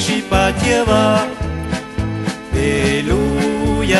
shi pa chia ba Hallelujah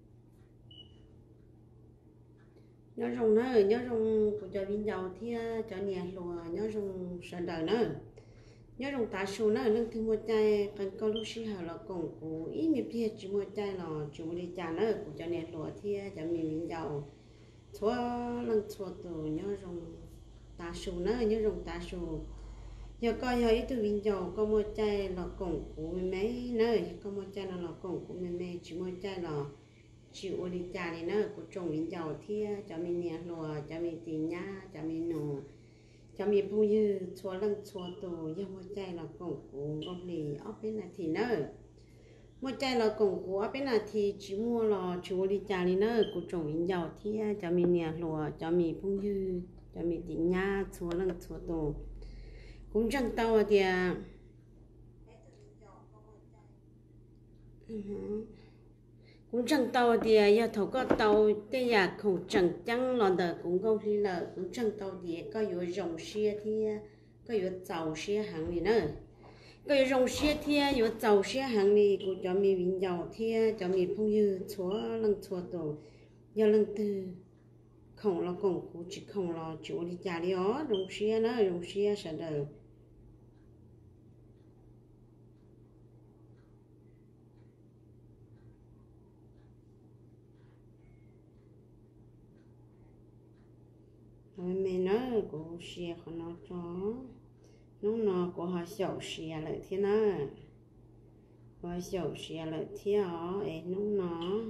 nhớ rồng nữa nhớ rồng của cho viên dầu thì cho nhẹ lùa nhớ rồng sơn đời nữa nhớ rồng tá số nữa nâng thứ một chai cần có lúc xí hở là cổng của ít miếng thịt chỉ một chai là chỉ một đi trà nữa của cho nhẹ lùa thì cho mình viên dầu xóa lần xóa từ nhớ rồng tá số nữa nhớ rồng tá số giờ coi giờ ít từ viên dầu có một chai là cổng của mấy nơi có một chai là cổng của mấy chỉ một chai là chịu đi trà này nữa của trồng viên dầu thì cho mình nhẹ lùa cho mình tiền nhá cho mình nổ cho mình phong như xóa lần xóa từ giờ một chai là cổng của con lì ốp bên này thì nữa một chai là cổng của ốp bên này thì chỉ mua là chịu đi trà này nữa của trồng viên dầu thì cho mình nhẹ lùa cho mình phong như cho mình tiền nhá xóa lần xóa từ cũng chẳng tao thì cũng chẳng tàu thì giờ thầu có tàu cái nhà không chẳng chăng lòn đờ cũng không đi lờ cũng chẳng tàu thì có yếu rồng xe thì có yếu tàu xe hàng này nữa có yếu rồng xe thì yếu tàu xe hàng này cũng cho mình vinh giàu thì cho mình phong như chúa lần chúa tổ giờ lần từ không là cũng chỉ không là chỗ đi trả đi ó rồng xe sẽ đời mình nói của xe của nó cho nó của họ xấu xe lại thế nào họ xấu xe lại thế ó ấy nó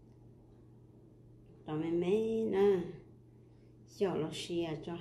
tao mình mấy nè xấu là xe cho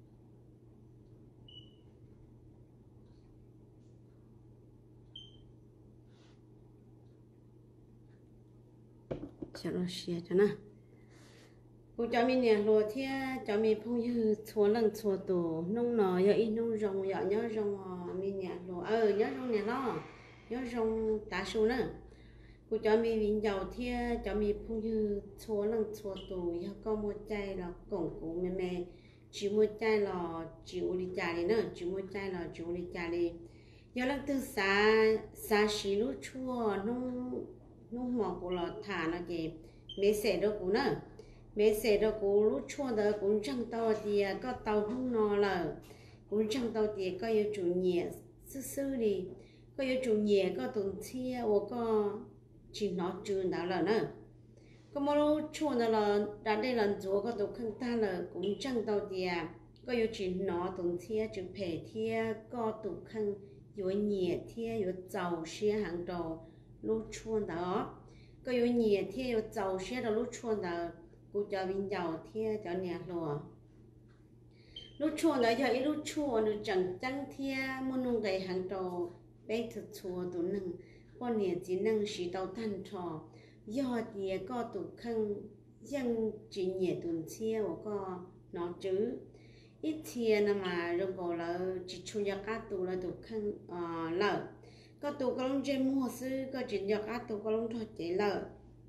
xấu là xe cho nè cô cho mình nè rồi thì cho mình phong như xóa lần xóa tù nông nọ giờ ít nông rồng giờ nhớ rồng mình nè rồi nhớ rồng nè nó nhớ rồng tá số nữa cô cho mình vinh giàu thì cho mình phong như xóa lần xóa tù giờ có một chai là cổng của mẹ chỉ một chai là chịu đi trả đi nữa chỉ một chai là chịu đi trả đi giờ lần từ xa xí lúc chua nông mỏ của là thả nó gì mấy xe đó cũng nữa mấy xe đó cũng lúc chua đó cũng chẳng tàu thì có tàu không nó là cũng chẳng tàu thì có yêu chủ nhẹ sư đi có yêu chủ nhẹ có tuần chia có chỉ nó chưa nào là nữa có một lúc chua đó là đã đây lần chúa có tàu không ta là cũng chẳng tàu thì có yêu chỉ nó tuần chia chữ phê thì có tàu không yêu nhẹ thì yêu giàu xe hàng đầu lúc chua đó có yêu nhẹ thì yêu giàu xe đó lúc chua đó cô cho viên dầu thì cho nhẹ lùa lúc chua đó giờ ít lúc chua nó chẳng chẳng thì muốn nung cái hàng trò bé thực chua tụ nưng con nhẹ chỉ nưng xí tàu thanh trò do thì có tụ khăn dân chỉ nhẹ tuần chia có nó chứ ít thì mà rồi gọi là chỉ chua cho cá tụ là tụ khăn lợ có tụ có lông trên mua sư có chỉ cho cá tụ có lông thôi chỉ lợ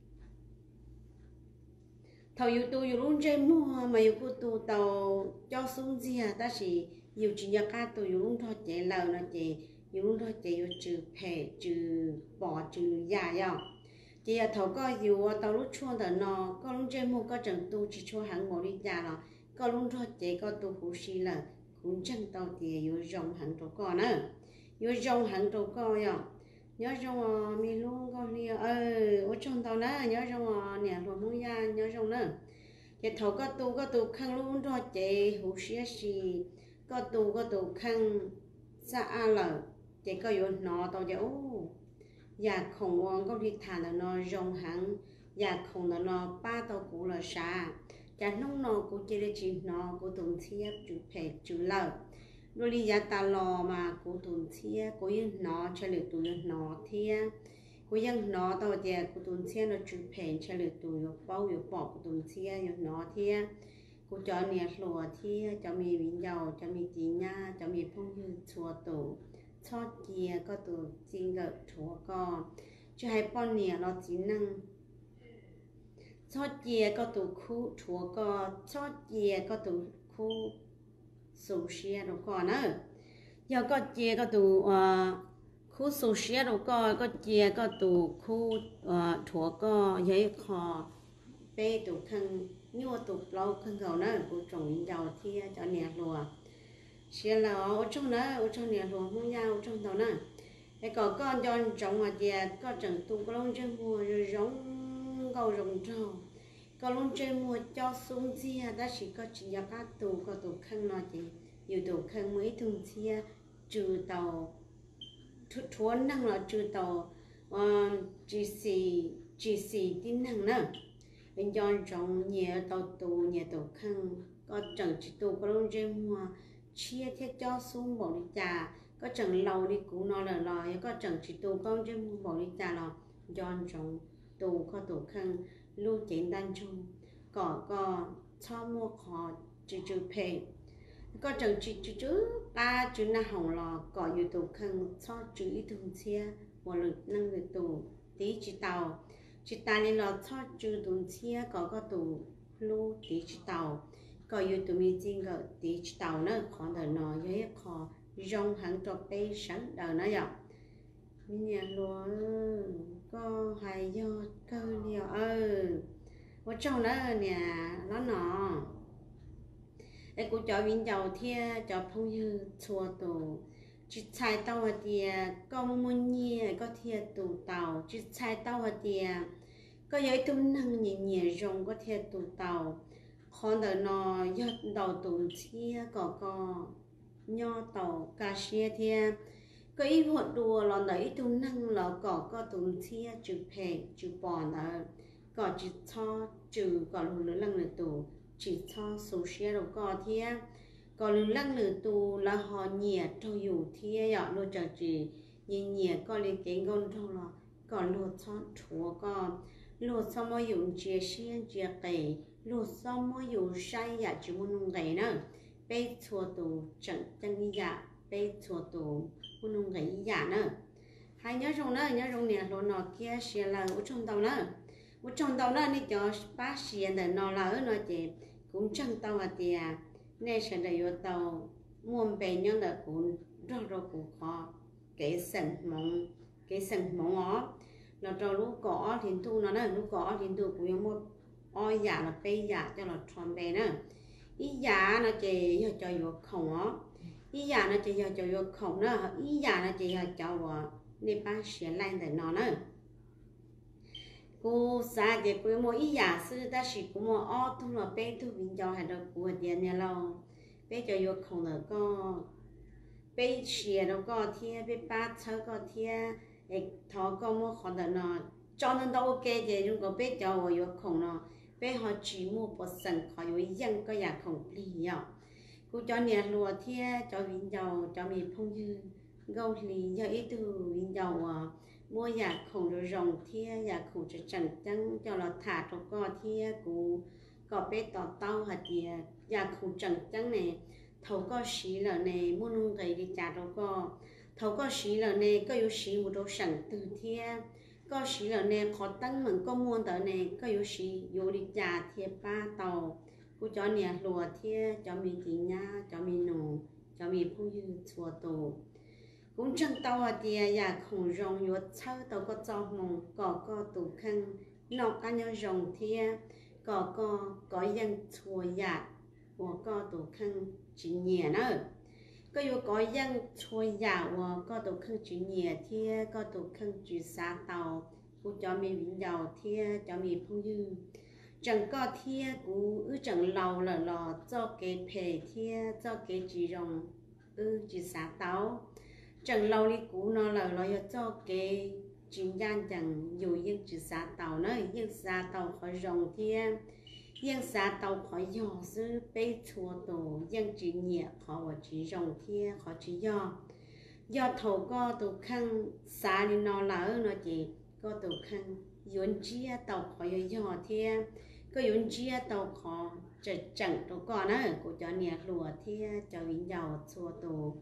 thầu yêu tu yêu luôn chơi mua mà yêu cô tu tàu cho xuống gì ta chỉ yêu chỉ nhà cá tu yêu luôn thôi chạy lờ nó chạy yêu luôn thôi chạy yêu trừ phê trừ bỏ trừ già nhau chỉ là thầu có yêu tàu lúc chua tờ nó có luôn chơi mua có chẳng tu chỉ chua hàng một đi già nó có luôn thôi chạy có tu hú xí là cũng chẳng tàu thì yêu rong hàng trâu con nữa yêu rong hàng trâu con nhau nhớ trong mình luôn con đi ở trong tàu nữa nhớ trong nè rồi muốn ra nhớ trong nữa cái thầu có tu khăn luôn rồi chị hú xía xì có tu khăn xa lờ chị có yêu nó tao chứ nhà không ngon có đi thả là nó rong hẳn nhà không là nó ba tao cũ là xa nhà nông nó cũng chỉ để chỉ nó của tuần thiếp chữ phê chữ lờ đôi đi giá ta lò mà của tuần thia của dân nó cho lượt tụi nó thia của dân nó tao giờ của tuần thia nó chụp hình cho lượt tụi bao nhiêu bỏ của tuần thia nó thia của cho nè lùa thia cho mi bình dầu cho mi tí nha cho mi phong như chùa tổ chót kia có tụ xin gợt chúa con cho hai con nè nó chỉ năng chót kia có tụ khu chúa con chót kia có tụ khu số xe đâu còn nữa giờ có chia có tụ khu số xe đâu có chia có tụ khu thua có giấy kho bê tụ khăn nhua tụ lâu khăn gầu nữa của trồng giàu thì cho nè lùa xe là ở trong nữa ở trong nè lùa mua nhau ở trong đó nữa cái có con cho trồng mà chè có trồng tụ có lông trên mùa rồi giống cầu rồng trâu có lông trên mùa cho xuống chia đã chỉ có chỉ cho các tụ có tụ khăn nó thì nhiều tụ khăn mấy thùng chia trừ tàu thua năng là trừ tàu chỉ xì tin năng nữa bên trong trong nhà tàu tù nhà tàu khăn có chẳng chỉ tù có lông trên mùa chia thiết cho xuống bỏ đi trà có chẳng lâu đi cũng nó là lòi có chẳng chỉ tù con trên mùa bỏ đi trà là trong trong tù có tù khăn lưu chén đan chung có cho mua khó chỉ phê có chẳng chỉ ta chứ na hồng lò có nhiều tù khăn cho chữ ít thùng chia một lực năng lực tù tí chỉ tàu chỉ ta nên là cho chữ thùng chia có tù lưu tí chỉ tàu có nhiều tù mi chính có tí chỉ tàu nữa còn đời nó với khó rong hàng cho bê sáng đời nó vậy mình nhà lúa có hay do cơ nhiều ở trong đó nhà nó để cô cho viên dầu thia cho phong như chùa tù chỉ xài tàu ở địa có muốn nhẹ có thia tù tàu chỉ xài tàu ở địa có giấy tôm năng nhẹ nhẹ rong có thia tù tàu còn đời nó giật đầu tù thia có nho tàu cà xia thia có ít hoạt đùa là đấy tôm năng là có tù thia chữ phê chữ bò nữa có chữ cho chữ có lúa lăng lửa tù chỉ cho số xe đâu có thia có lúa lăng lửa tù là họ nhẹ cho dù thia ạ lúa chờ chỉ nhẹ có lấy cái con đâu là có lúa cho chúa có lúa sao mà dùng chia xiên chia kề lúa sao mà dùng sai ạ chỉ muốn nung gầy nữa bây chùa tù chẳng chân dạ bây chùa tù muốn nung gầy dạ nữa hay nhớ rong nè lúa nọ kia xe là ở trong tàu nữa một trong tàu đó này cho bác sĩ để nó là nó chỉ cũng chẳng tàu à thì nên sẽ để vô tàu muôn bề nhau là cũng rất cũng khó cái sừng mỏng ó là cho lúc cỏ thì tu nó lúc cỏ thì tu cũng một oi giả là cây giả cho là tròn bề nữa ý giả nó chỉ cho vô khổng ó ý giả nó chỉ cho vô khổng nữa ý giả nó chỉ cho nên bác sĩ lại để nó nữa cô xa thì cô mua ý giả sư ta chỉ có mua ô thu là bé thu bình cho hay là của tiền nhà lâu bé cho vô không là có bé xìa đâu có thia bé ba chơi có thia để thọ có mua còn là nó cho nên đâu ok thì chúng có bé cho vô không nó bé họ chỉ mua một sản khỏi vô dân có giả không lì nhở cô cho nhà lúa thia cho bình dầu cho mình phong dư gâu lì cho ít từ bình dầu mua giả khổng rồi rồng thia giả khổng cho chẳng chăng cho là thả cho co thia cú có bé tỏ tao hạt địa giả khổng chẳng chăng này thầu có xí là này mua nung gầy đi trả cho co thầu có xí là này có yếu xí một đồ sẵn từ thia có xí là này khó tăng mình có mua tờ này có yếu xí yếu đi trả thia ba tàu cú cho nè lùa thia cho mình tí nha cho mình nổ cho mình phụ dư chùa tổ cũng chẳng tao à thì nhà khổng rồng yếu sau tao có cho mong có tủ khăn nó cá nhau rồng thì có dân chùa giả của có tủ khăn chỉ nhẹ nữa có yếu có dân chùa giả của có tủ khăn chỉ nhẹ thì có tủ khăn chỉ xa tàu cũng cho mình vĩnh giàu thì cho mình phong dư chẳng có thì cũng chẳng lâu là lò cho cái phê thì cho cái chỉ rồng chỉ xa tàu chẳng lâu đi cũ nó là nó cho cái chuyên gia chẳng dù dân chỉ xa tàu nữa dân xa tàu khỏi rồng thiên dân xa tàu khỏi dò sư bê chùa tổ dân chỉ nhẹ khỏi chỉ rồng thiên khỏi chỉ do thầu có tổ khăn xa đi nó là nó chỉ có tổ khăn yến chia tàu khỏi dò thiên có yến chia tàu khỏi chẳng tổ có nữa của cho nhẹ lùa thiên cho vĩnh giàu chùa tổ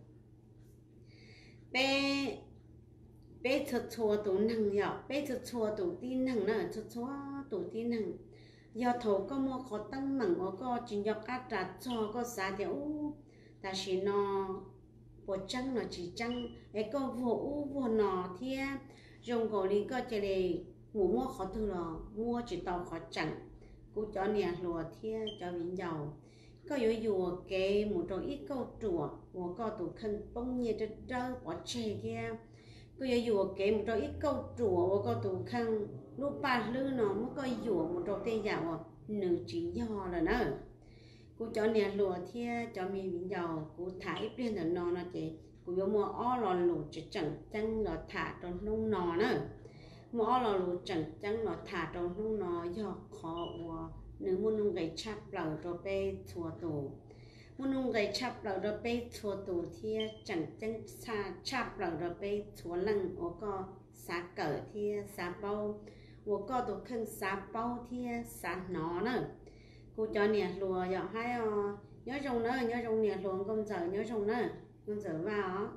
bé thật chua tủ năng nhở bé thật chua tủ tin năng nữa thật chua tủ tin năng do thầu có mua khó tăng mảng có chỉ do các trà cho có giá thì ta chỉ nó bộ trăng nó chỉ trăng ấy có vô nọ thia dùng cổ lý có chỉ để mua khó thu lò mua chỉ tàu khó chẳng cú cho nè lùa thia cho bình giàu có dụ cái một chỗ ít câu chùa của có tụ khăn bông nhẹ trơ bỏ chè kia có dụ cái một chỗ ít câu chùa của có tụ khăn lúc ba lư nó mới có dụ một chỗ tây giàu nữ chỉ do là nữa cú cho nè lùa thia cho mình bình giàu cú thải bên là nó chị cú vô mua ó lò lù chỉ chẳng chăng lò thả trong nông nò nữa mua ó lò lù chẳng chăng lò thả trong nông nò do khó nếu muốn nung gầy chắp lẩu rồi bê chùa tù muốn nung gầy chắp lẩu rồi bê chùa tù thì chẳng chân xa chắp lẩu rồi bê chùa lăng ở co xá cỡ thì xá bao ở co tụ khăn xá bao thì xá nó nữa cô cho nè lùa dọ hai nhớ rồng nè lùa con giờ nhớ rồng nữa con giờ vào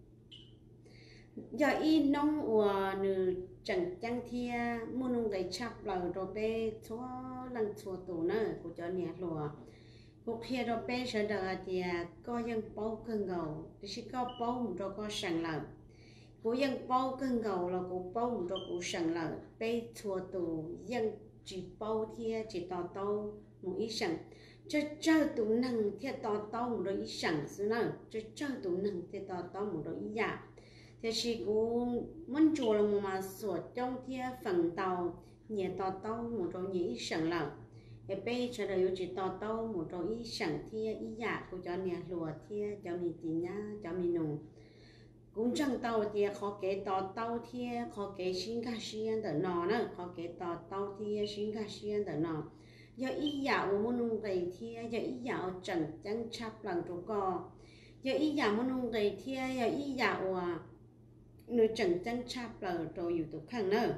giờ y nông của nữ chẳng chăng thia muốn nung gầy chắp lẩu rồi bê chùa lăng chùa tù nữa cô cho nè lùa cô kia rồi bê sợ đợi thì có dân bao cơn gầu thì sẽ có bao rồi có sẵn lợn cô dân bao cơn gầu là cô bao rồi cô sẵn lợn bê chùa tù dân chỉ bao thia chỉ tỏ tàu một ít sẵn cho tụ năng thì tỏ tàu một đôi ít sẵn xứ nữa cho tụ năng thì tỏ tàu một đôi ít dạ thì chỉ cô muốn chùa là một mà sửa trong thia phần tàu nhẹ tỏ tàu một đôi ít sẵn lợn để bây giờ là chỉ tỏ tàu một đôi ít sẵn thia ít dạ cô cho nè lùa thia cho mình tí nhá cho mình nụ cũng chẳng tàu thì khó kế tỏ tàu thia khó kế xin cả xiên đỡ nó nữa khó kế tỏ tàu thia xin cả xiên đỡ nó giờ ít dạ muốn nung đầy thia giờ ít dạ chẳng chẳng chắp lần chỗ co giờ ít dạ muốn nung đầy thia giờ ít dạ người chẳng chẳng chắp lần chỗอยู่tụ khăn nữa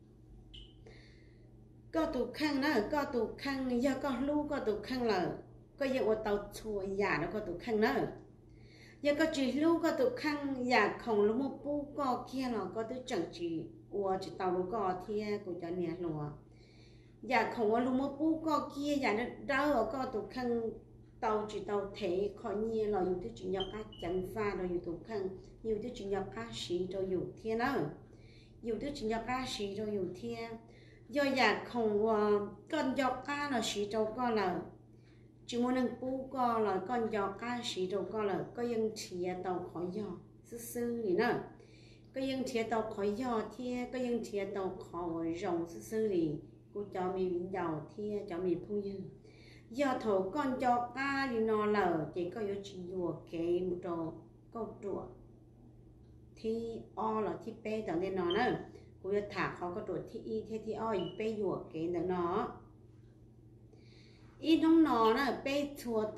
có tụ khăn nữa có tụ khăn giờ có lu có tụ khăn là có giờ tàu chùa giả nó có tụ khăn nữa giờ có chỉ lu có tụ khăn giả không lu một pu có kia là có tụ chẳng chỉ tàu lu có thia của cho nè lùa giả không có lu một pu có kia giả nó đau có tụ khăn tàu chỉ tàu thể khỏi nhiều là dùng thứ chuyện nhập các chẳng pha rồi dùng tụ khăn nhiều thứ chuyện nhập các sĩ rồi dùng thia nữa nhiều thứ chuyện nhập các sĩ rồi dùng thia do giả không con dọc cá là sĩ trâu co là chỉ muốn nâng pu co là con dọc cá sĩ trâu co là có dân chia tàu khỏi giò sư thì nữa có dân chia tàu khỏi giò thia có dân chia tàu khỏi rồng sư thì cô cho mình giàu thia cho mình phong dư do thổ con dọc cá thì nó là chỉ có yêu chỉ dùa cái một trò câu trùa thì là thì pe tao nên nó nữa côจะถามเขาก็ตรวจที่อีที่อ้อยไปอยู่เกณฑ์เนาะอีน้องนอน่ะไปทัว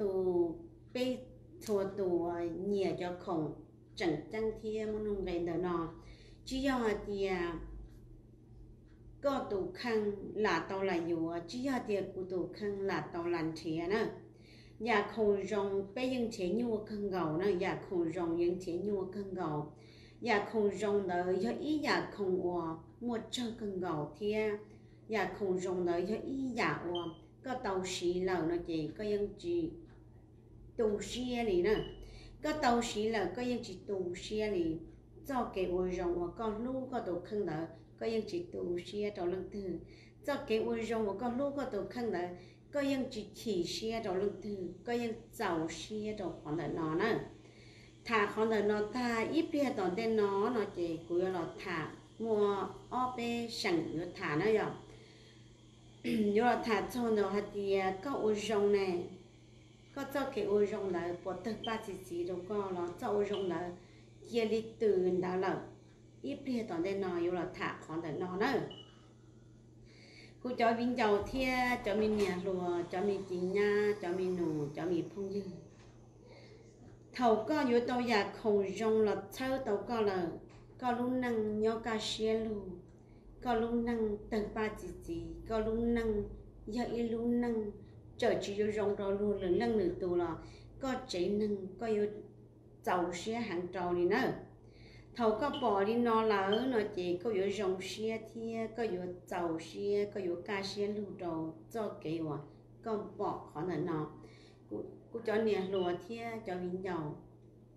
ตัวเหนียจะของจังจังเทียมันลงเกณฑ์เนาะจียอเดียก็ตูคังหลาเตาไหลอยู่จียอเดียกูตูคังหลาเตาหลันเทียนะอยากคงรองไปยังเทียยัวคังเก่านะอยากคงรองยังเทียยัวคังเก่าอยากคงรองเลยcho ýอยากคงmột chân cần gạo thiaอยากคงรองเลยcho ýอยากcó tàu xí lợn nó chỉ có dân chỉ tù xia này nè có tàu xí lợn có dân chỉ tù xia này cho cái ôi rong có lú có tù khăn đỡ có dân chỉ tù xia trong lưng thư cho cái ôi rong có lú có tù khăn đỡ có dân chỉ chỉ xia trong lưng thư có dân giàu xia trong khoảng đỡ nó nè thả con đời nó ta ít bia tòn tên nó chỉ cuối là thả mua op sẵn nó thả nó rồi nếu là thả cho nó thì có ô rong này có cho cái ô rong là bỏ tất ba chỉ đâu có nó cho ô rong là kia đi từ đó là ít bia tòn tên nó nếu là thả con đời nó nữa cô cho mình giàu thia cho mình nhà lùa cho mình chính nha cho mình nụ cho mình phong dư thầu có yếu tố giả không rong là thâu tàu có lúc năng nhớ cả xe lu có lúc năng tầng ba chỉ có lúc năng do ít lúc năng chờ chỉ yếu rong rồi luôn lần lần nữa tù là có chỉ năng có yếu giàu xe hàng trâu đi nữa thầu có bỏ đi nó lỡ nó chỉ có yếu rong xe thì có yếu giàu xe có yếu cả xe lu trâu cho cái quả con bỏ khó là nó cô cho nè lùa thia cho mình giàu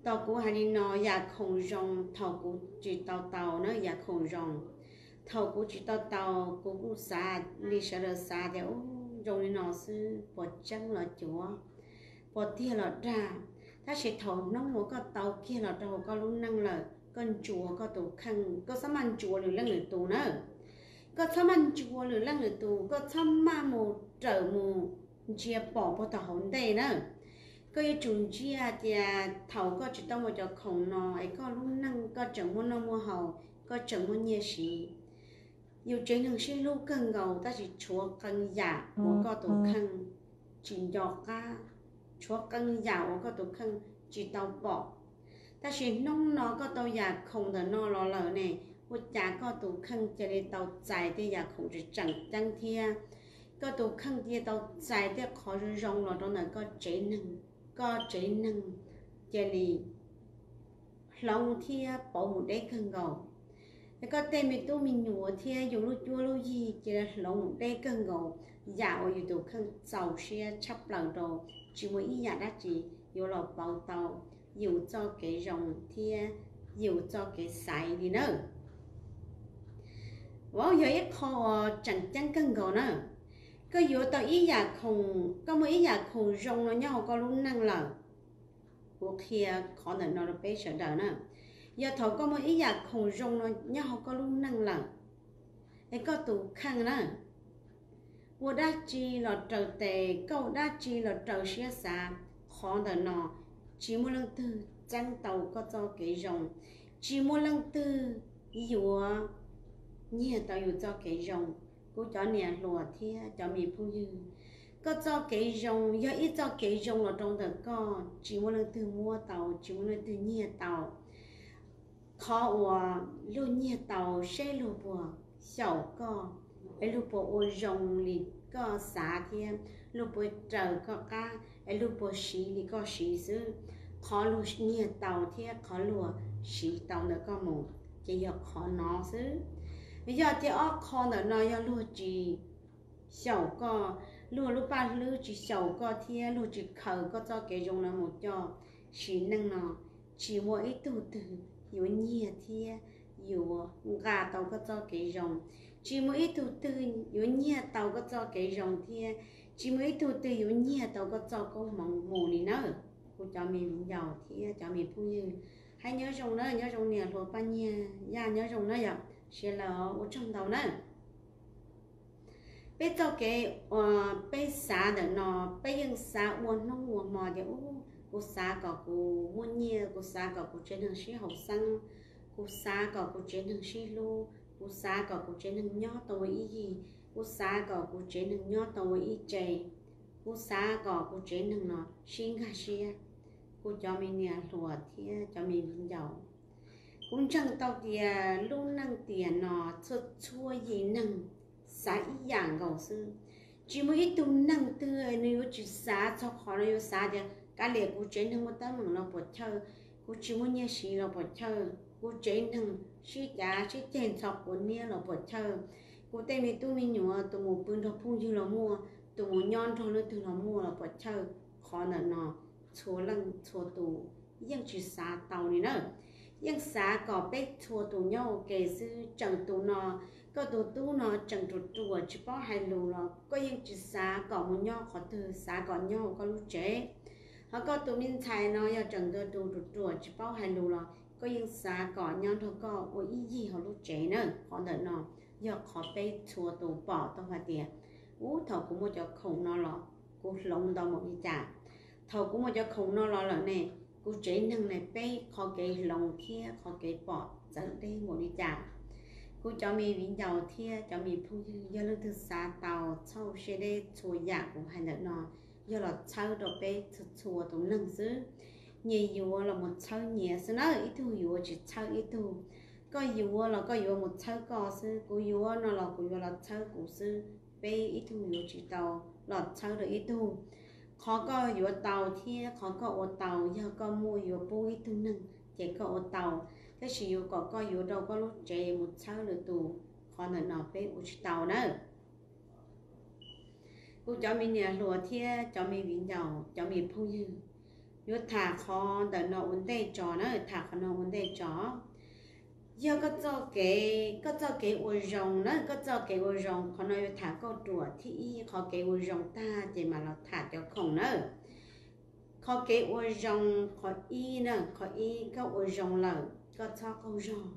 tàu cũ hay đi nó giả không rong thầu cũ chỉ tàu nó giả không rong thầu cũ chỉ tàu cũ cũ xa đi sợ được xa thì rong đi nó sư bỏ chân là chúa bỏ tiền là ra ta sẽ thầu nó một cái tàu kia là tàu có lúc năng là con chúa có tụ khăn có sắm ăn chúa được lăng lửa tù nữa có sắm ăn chúa được lăng lửa tù có sắm ma một trở mù chia bỏ vào tàu hồn đây nữa có yêu chúng chia thì thầu có chỉ tao một chỗ khổng nó ấy có lúc năng có chẳng muốn nó mua hầu có chẳng muốn nhẹ xí yêu chế năng xí lúc cần gầu ta chỉ chúa cần giả một có tụ khăn chỉ dọc ca chúa cần giả một có tụ khăn chỉ tao bỏ ta chỉ nông nó có tao giả không thể nó lo lỡ này một chả có tụ khăn cho nên tao dài thì giả không chỉ chẳng chẳng thia có tụ khăn thì tao dài thì khó rong lo đó là có chế năng có chế năng cho nên lòng thia bỏ một đế cần gầu có tên mình tu mình nhủ thia dùng lúc chua lúc gì chỉ là lòng một đế cần gầu dạoอยู่tụ khăn giàu xe chấp lần đồ chỉ mới ý giả đã chỉอยู่lọ bao tàuอยู่cho cái rồng thiaอยู่cho cái sải đi nữa wow giờ ít khó chẳng chẳng cần gầu nữa có yếu tao ý giả không có một ý giả không rong nó nhau có lúc năng là cuộc kia khó thể nó được bé sợ đời nữa giờ thầu có một ý giả không rong nó nhau có lúc năng là để có tụ khăn nữa vô đa chi là trở tệ câu đa chi là trở xía xa khó thể nó chỉ một lần tư chẳng tàu có cho cái rong chỉ một lần tư yếu nhiều tao yếu cho cái rong cô cho nè lùa thì cho mình phụ nữ có cho cái rong do ít cho cái rong là trong đó có chỉ muốn từ mua tàu chỉ muốn từ nhẹ tàu khó và luôn nhẹ tàu sẽ lùa bùa sầu có ấy lùa bùa rong thì có xả thì lùa bùa trời có cá ấy lùa bùa xí thì có xí xứ khó lùa nhẹ tàu thì khó lùa xí tàu nữa có một chỉ do khó nó xứ bây giờ thì ở con ở nơi lúa chỉ sầu co lúa lúc ba lúa chỉ sầu co thì lúa chỉ khởi có cho cái dùng là một cho chỉ năng nó chỉ mỗi ít từ từ yếu nhẹ thì yếu gà tàu có cho cái dùng chỉ mỗi ít từ từ yếu nhẹ tàu có cho cái dùng thì chỉ mỗi ít từ từ yếu nhẹ tàu có cho câu mỏng mù đi nữa cô cho mình giàu thì cho mình phụ như hay nhớ dùng nữa nhớ dùng nè lúa ba nhẹ ya nhớ dùng nữa vậy sẽ là ở trong đầu nữa bây giờ cái bây xã để nó bây giờ xã uốn nó uốn mò thì cô xã có cô muốn nhiều cô xã có cô trên đường sĩ học sinh cô xã có cô trên đường sĩ lô cô xã có cô trên đường nhỏ tôi ý gì cô xã có cô trên đường nhỏ tôi ý chạy cô xã có cô trên đường nó xin cả xe cô cho mình nè lùa thì cho mình giàu cũng chẳng tao thì luôn năng tiền nó chua gì năng xã ý dạng gầu sư chỉ mới ít tu năng tư nếu chỉ xã cho khó nó xã thì cả lệ của chế năng một tấm bằng nó bột thơ của chỉ muốn nhớ xí là bột thơ của chế năng xí giá xí tiền chọc của nia là bột thơ của tên mình tu mình nhủ tụ một bữa nó phun như là mua tụ một nhon thôi nó từ nó mua là bột thơ khó là nó chua lăng chua tù nhưng chỉ xã tàu này nữa nhưng xã có bé chua tù nhau kể sư chẳng tù nó có tù tu nó chẳng tù tù chỉ có hai lù nó có những chỉ xã có một nhau khó từ xã có nhau có lúc chế họ có tù minh thai nó do chẳng tù tù chỉ có hai lù nó có những xã có nhau thôi có ôi ý gì họ lúc chế nữa họ đợi nó do khó bé chua tù bỏ tao phải tiền thầu cũng một chỗ khổng nó lọ cũng lông đâu một cái chả thầu cũng một chỗ khổng nó lọ lọ này cô chế năng này bé khó cái lòng kia khó cái bỏ dẫn đây một đi chả cô cho mình vĩnh giàu thia cho mình phụ do lương thực xã tàu sau xe đây chùa giả của hai đứa nó do là sau đó bé chùa tụ nâng xứ nhiều yếu là một sau nhẹ xứ nó ít thu yếu chỉ sau ít thu có yếu là có yếu một sau cò xứ cô yếu nó là cô yếu là sau của xứ bé ít thu yếu chỉ tàu là sau được ít thu khó có yếu tàu thì khó có ô tàu giờ có mua yếu bôi tu nâng chỉ có ô tàu cái gì yếu có yếu đâu có lúc chế một sáu lửa tù khó là nó bé ô tàu nữa cô cho mình nhà lúa thì cho mình vĩnh giàu cho mình phong dư yếu thả khó đợi nó vấn đề chó nó thả khó nó vấn đề chó giờ có cho cái uốn rồng nó có cho cái uốn rồng khó nói thả câu đùa thì khó cái uốn rồng ta chỉ mà nó thả cho không nữa khó cái uốn rồng khó y nữa khó y có uốn rồng lở có cho câu rồng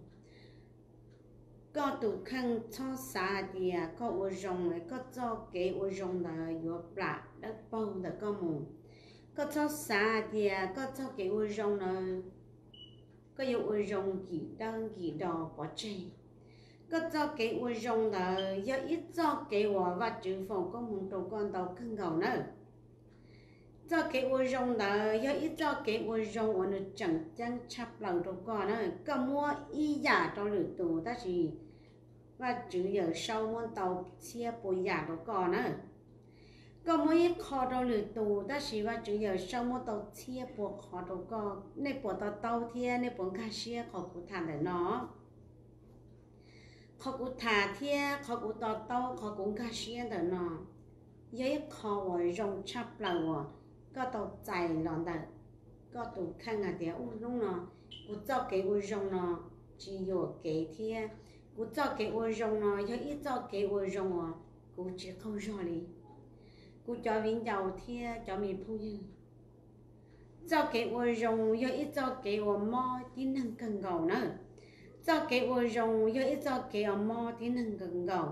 có tụ khăn cho xa thì có uốn rồng này có cho cái uốn rồng là yếu bạc đất bầu là có mù có cho xa thì có cho cái uốn rồng là có yêu uốn rồng kỳ đỏ bỏ chạy có cho cái uốn rồng là do ít cho cái quả và chữ phòng có một đầu con tàu khăn gầu nữa cho cái uốn rồng là do ít cho cái uốn rồng ở nơi chẳng chẳng chắp lòng đầu con nữa có mua y giả cho lửa tù ta chỉ và chữ giờ sau môn tàu chia bồi giả đầu con nữa có mấy khó đầu lửa tù ta chỉ và chữ giờ sau môn tàu chia bồi khó đầu con nên bộ tàu thiên nên bộ cá xia khó cụ thả để nó khó cụ thả thiên khó cụ tàu khó cụ cá xia để nó với khó ở rồng chắp lòng có tàu chạy lòn đợt có tụ khăn là đéo lúc nào cụ cho cái uốn rồng nó chỉ有cái thiên cụ cho cái uốn rồng nó cho ít cho cái uốn rồng à cụ chỉ không rõ đi cụ cho viên giàu thiên cho mình phụ nữ cho cái uốn rồng cho ít cho cái uốn mò tin năng cần gầu nữa cho cái uốn rồng cho ít cho cái uốn mò tin năng cần gầu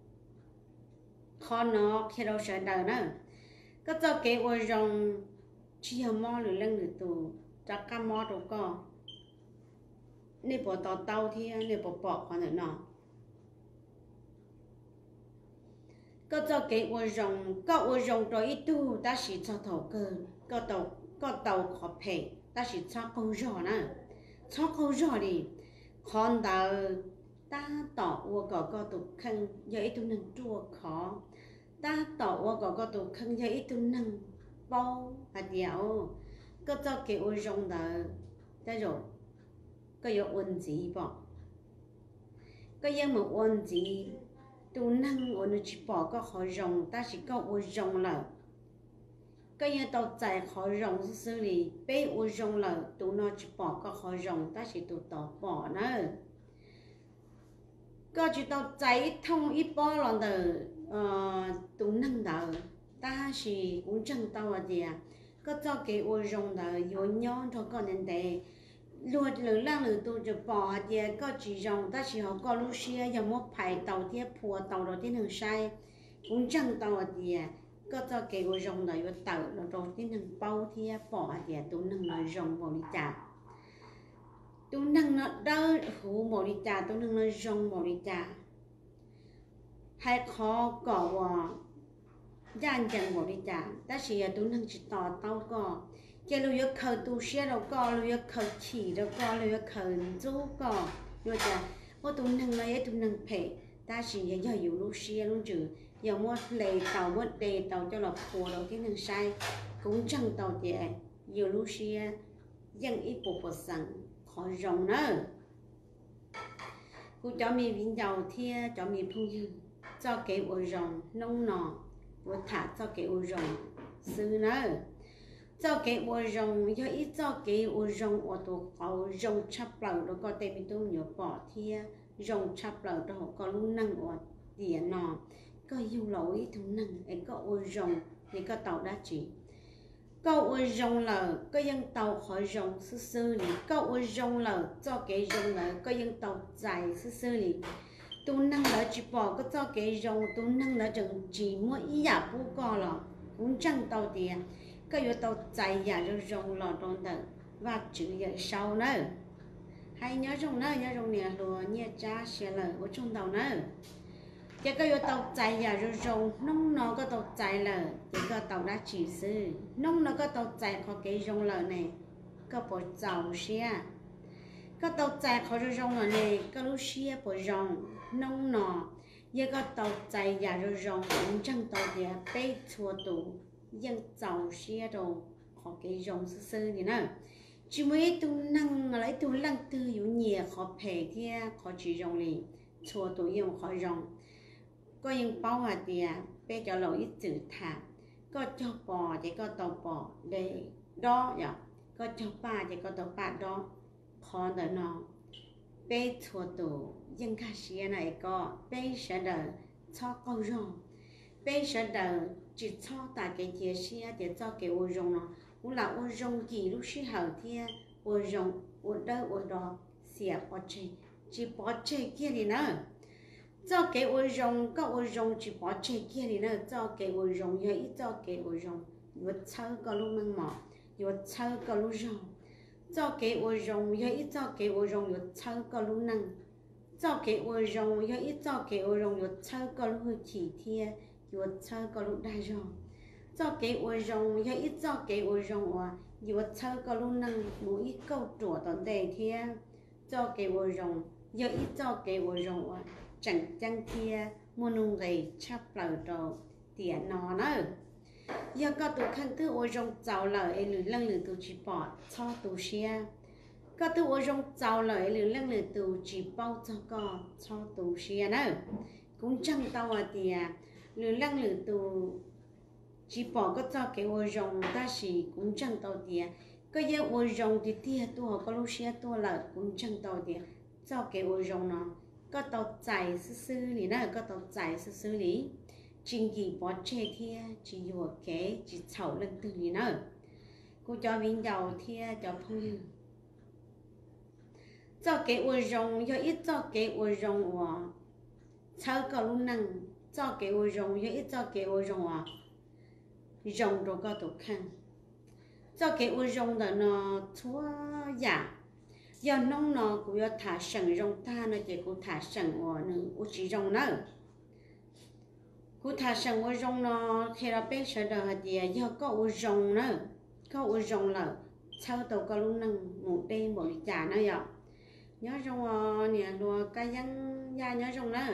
khó nó khi đâu sợ đời nữa có cho cái uốn rồng chỉ là mò lửa lưng lửa tù cho cá mò đâu có nên bỏ tàu thiên nên bỏ khoản nữa nó có cho cái uốn rồng rồi ít tu ta chỉ cho thầu cơ có tàu khó phê ta chỉ cho không rõ nữa cho không rõ đi còn tàu ta tỏ uốn có tụ khăn giờ ít tu nâng chua khó ta tỏ uốn có tụ khăn giờ ít tu nâng bao hạt dẻo có cho cái uốn rồng đó ta rồi có yêu uốn gì bỏ có yêu một uốn gì tu năng uốn chỉ bỏ có khỏi rồng ta chỉ có uốn rồng là có yêu tàu chạy khỏi rồng xử lý bé uốn rồng là tu nó chỉ bỏ có khỏi rồng ta chỉ tu tàu bỏ nữa có chỉ tàu chạy thông ít bỏ lần đầu tu năng đầu ta chỉ cũng chẳng tàu ở địa có cho cái uốn rồng đó yêu nhon cho con nên để luôn lửa lang lửa tu cho bỏ thì có chỉ rồng ta chỉ học có lúc xưa giờ một phải tàu tiếp phùa tàu đầu tiên hàng sai cũng chẳng tàu thì có cho cái uốn rồng đó yêu tàu đầu tiên hàng bao thì bỏ thì tu nâng nói rồng vào đi chả tu nâng nó đỡ hú vào đi chả tu nâng nói rồng vào đi chả hay khó cỏ gian chẳng vào đi chả ta chỉ tu nâng chỉ tỏ tàu có cái lưu yếu khởi tu xe đâu có lưu yếu khởi chỉ đâu có lưu yếu khởi chú có rồi chả ô tu nâng lấy tu nâng phê ta chỉ giờ hiểu lưu xe luôn chứ giờ mua lề tàu mua đề tàu cho là phù đầu cái nâng sai cũng chẳng tàu thì nhiều lưu xe dân ít bộ sẵn khó rộng nữa cô cho mình viên giàu thì cho mình thu dư cho cái uốn rồng nông nọ vừa thả cho cái uốn rồng xứ nữa cho cái uốn rồng cho ít cho cái uốn rồng ở tổ có rồng chắp lẩu đó có tên mình tôi nhớ bỏ thì rồng chắp lẩu đó có luôn năng ở tiền nọ có yêu lỗi thằng năng ấy có uốn rồng thì có tàu đã chỉ có uốn rồng là có dân tàu khỏi rồng sư sư thì có uốn rồng là cho cái rồng là có dân tàu dài sư sư thì tu năng là chỉ bỏ có cho cái rồng tu năng là chỉ mỗi ý giả bố co là cũng chẳng tàu tiền có yếu tàu chạy giả rồi rồng lò trong tờ và chữ giờ sau nữa hay nhớ rồng nè lùa nhẹ cha xe lờ ở trong tàu nữa chỉ có yếu tàu chạy giả rồi rồng nông nó có tàu chạy lờ chỉ có tàu đã chỉ sư nông nó có tàu chạy có cái rồng lờ này có bộ giàu xe có tàu chạy có rồng lờ này có lúc xe bộ rồng nông nó giờ có tàu chạy giả rồi rồng cũng chẳng tàu để bé chua tủ dân giàu xe đồ có cái rồng sơ sơ như nào chỉ mới tu năng lấy tu lăng tư yếu nhiều khó phê thì khó chỉ rồng liền chua tủ dùng khó rồng có những bao hạt thì bé cho lỗi chữ thả có cho bò thì có tàu bò để đó nhở có cho ba thì có tàu ba đó khó đỡ nó bé thua tù dân ca sĩ này có bé sẽ đỡ cho câu rong bé sẽ đỡ chỉ cho tại cái chia sẻ để cho cái ô rong nó cũng là ô rong gì lúc xí hậu thì ô rong ô đỡ ô đó xỉa bỏ chơi chỉ bỏ chơi kia đi nữa cho cái ô rong có ô rong chỉ bỏ chơi kia đi nữa cho cái ô rong giờ ít cho cái ô rong vượt sau có lúc nâng mỏ vượt sau có lúc rong cho cái ô rong giờ ít cho cái ô rong vượt sau có lúc nâng cho cái ô rong giờ ít cho cái ô rong vượt sau có lúc chỉ thiên vượt sau có lúc đại rong cho cái ô rong giờ ít cho cái ô rong vượt sau có lúc nâng mỗi câu trùa tận đề thiên cho cái ô rong giờ ít cho cái ô rong chẳng chăng kia mua nung gầy chắp lờ đồ tiền nó nữa giờ có tụ khăn thứ ô rong giàu lợi lử lăng lử tụ chỉ bỏ cho tụ xe có tụ ô rong giàu lợi lử lăng lử tụ chỉ bao cho tụ xe nữa cũng chẳng tao thì lử lăng lử tụ chỉ bỏ có cho cái ô rong ta chỉ cũng chẳng tao thì có giờ ô rong thì tia tua có lúc xe tua lợi cũng chẳng tao thì cho cái ô rong nó có tàu chạy xử lý nữa có tàu chạy xử lý chính kỳ bỏ chơi thia chỉ vừa kế chỉ chậu lên từ lý nữa cô cho viên dầu thia cho phong cho cái uốn rong cho ít cho cái uốn rong sau có lúc năng cho cái uốn rong cho ít cho cái uốn rong rong rồi có tổ khăn cho cái uốn rong là nó thua giả giờ nông nó cũng có thả sừng rong ta nó chỉ cũng thả sừng nữa chỉ rong nữa cũng thả sừng rong nó khi là bé sợ đời thì giờ có u rong nữa có u rong là sau tàu có lúc nâng một đêm một trà nữa vậy nhớ rong nè lúa cái dân gia nhớ rong nữa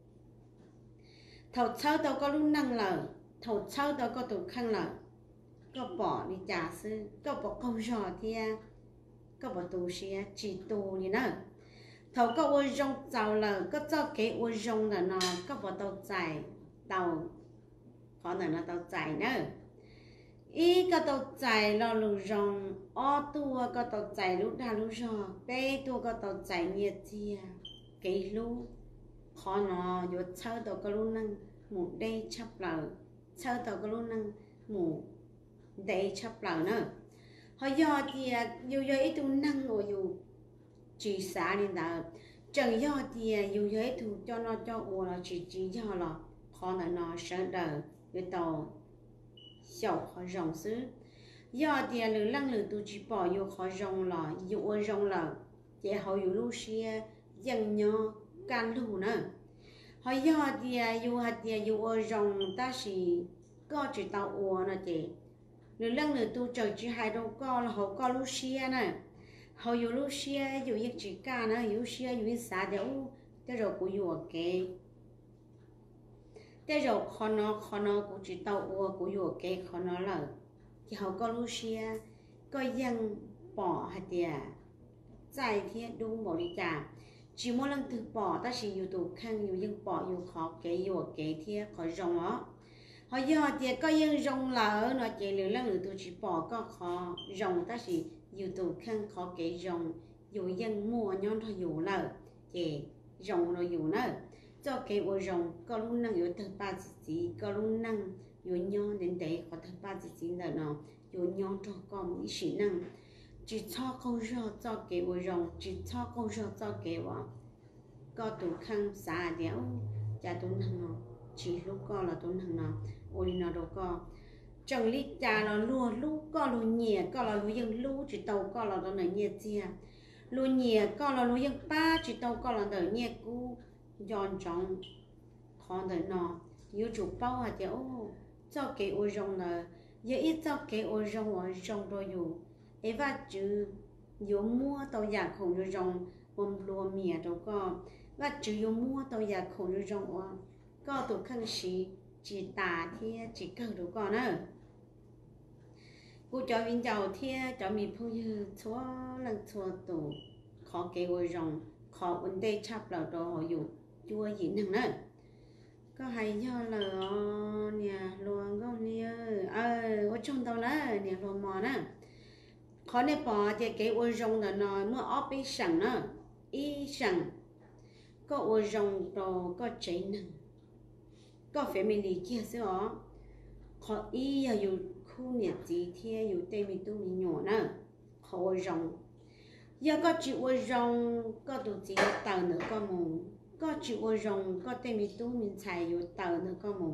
thầu sau tàu có lúc nâng là thầu sau tàu có tụ khăn là có bỏ đi trà sư có bỏ câu trò thì có bỏ tù xe chỉ tù như nữa thầu có ô rong giàu là có cho cái ô rong là nó có bỏ tàu chạy tàu có là nó tàu chạy nữa ý có tàu chạy lo lù rong ô tua có tàu chạy lúc đa lúc rò bé tua có tàu chạy nhiệt chia cái lú khó nó vô sau tàu có lúc năng một đây chấp lờ sau tàu có lúc năng một đây chấp lờ nữa họ do thì dù do ít tu năng rồi dù chỉ xả lên đó chẳng do thì dù do ít tu cho nó cho ủa là chỉ do là khó là nó sợ đời với tàu sầu khó rong xứ do thì lử lăng lử tu chỉ bỏ dù khó rong là dù ơi rong là chỉ họ dù lu xia dần nhau can lu nữa họ do thì dù ơi rong ta chỉ có chỉ tàu ủa là chỉ lử lăng lử tu trời chỉ hai đâu có là họ có lu xia nè họ dù lu xia dù ít chỉ ca nữa dù xia dù ít xả đều cái rồi cũng dù cái thế rồi khó nó cũng chỉ tàu ua của dù cái khó nó là thì họ có Lucia có dân bỏ hạt tiền giải thiết đúng bỏ đi trả chỉ mỗi lần từ bỏ ta chỉ dù tụ khăn dù dân bỏ dù khó cái dù cái thiết khó rong á họ giờ thì có dân rong lỡ nó chỉ lừa lần lừa tụ chỉ bỏ có khó rong ta chỉ dù tụ khăn khó cái rong dù dân mua nhon thôi dù lỡ thì rong rồi dù nữa cho cái ô rong có lúc năng yếu thứ ba gì có lúc năng yếu nhau đến đấy có thứ ba gì là nó yếu nhau cho con ý sĩ năng chỉ cho câu cho cái ô rong chỉ cho câu cho cái vào có tụ khăn xả đéo cha tụ năng nó chỉ lúc có là tụ năng nó ôi nó đâu có chẳng lý cha là lúa lú có lúa nhẹ có là lúa dân lú chỉ tàu có là nó nhẹ chia lúa nhẹ có là lúa dân ba chỉ tàu có là nó nhẹ cú giòn trống khó đời nó yêu chủ bao hạt thì cho cái ô rong là giờ ít cho cái ô rong rồi dù ấy và chứ dù mua tàu giả khổ rồi rong bom lúa mía đâu có và chứ dù mua tàu giả khổ rồi rong có tụ khăn xí chỉ tả thì chỉ cần đâu có nữa cô cho viên giàu thì cho mình phong như chúa lần chúa tụ khó cái ô rong khó vấn đề chắp là đồ họ dù chua gì nè nữa có hay do là nhà luôn có nia ở trong tàu lá nhà luôn mò nè khó này bỏ thì cái ô rong là nó mua ốp bị sẵn nữa y sẵn có ô rong đồ có cháy nâng có phải mình đi kia sao khó y là dù khu nhiệt gì thì dù tây mình tu mình nhỏ nữa khó ô rong giờ có chịu ô rong có đồ gì tờ nữa có mù có chịu ô rong có tây mình tu mình xài dù tờ nữa có mù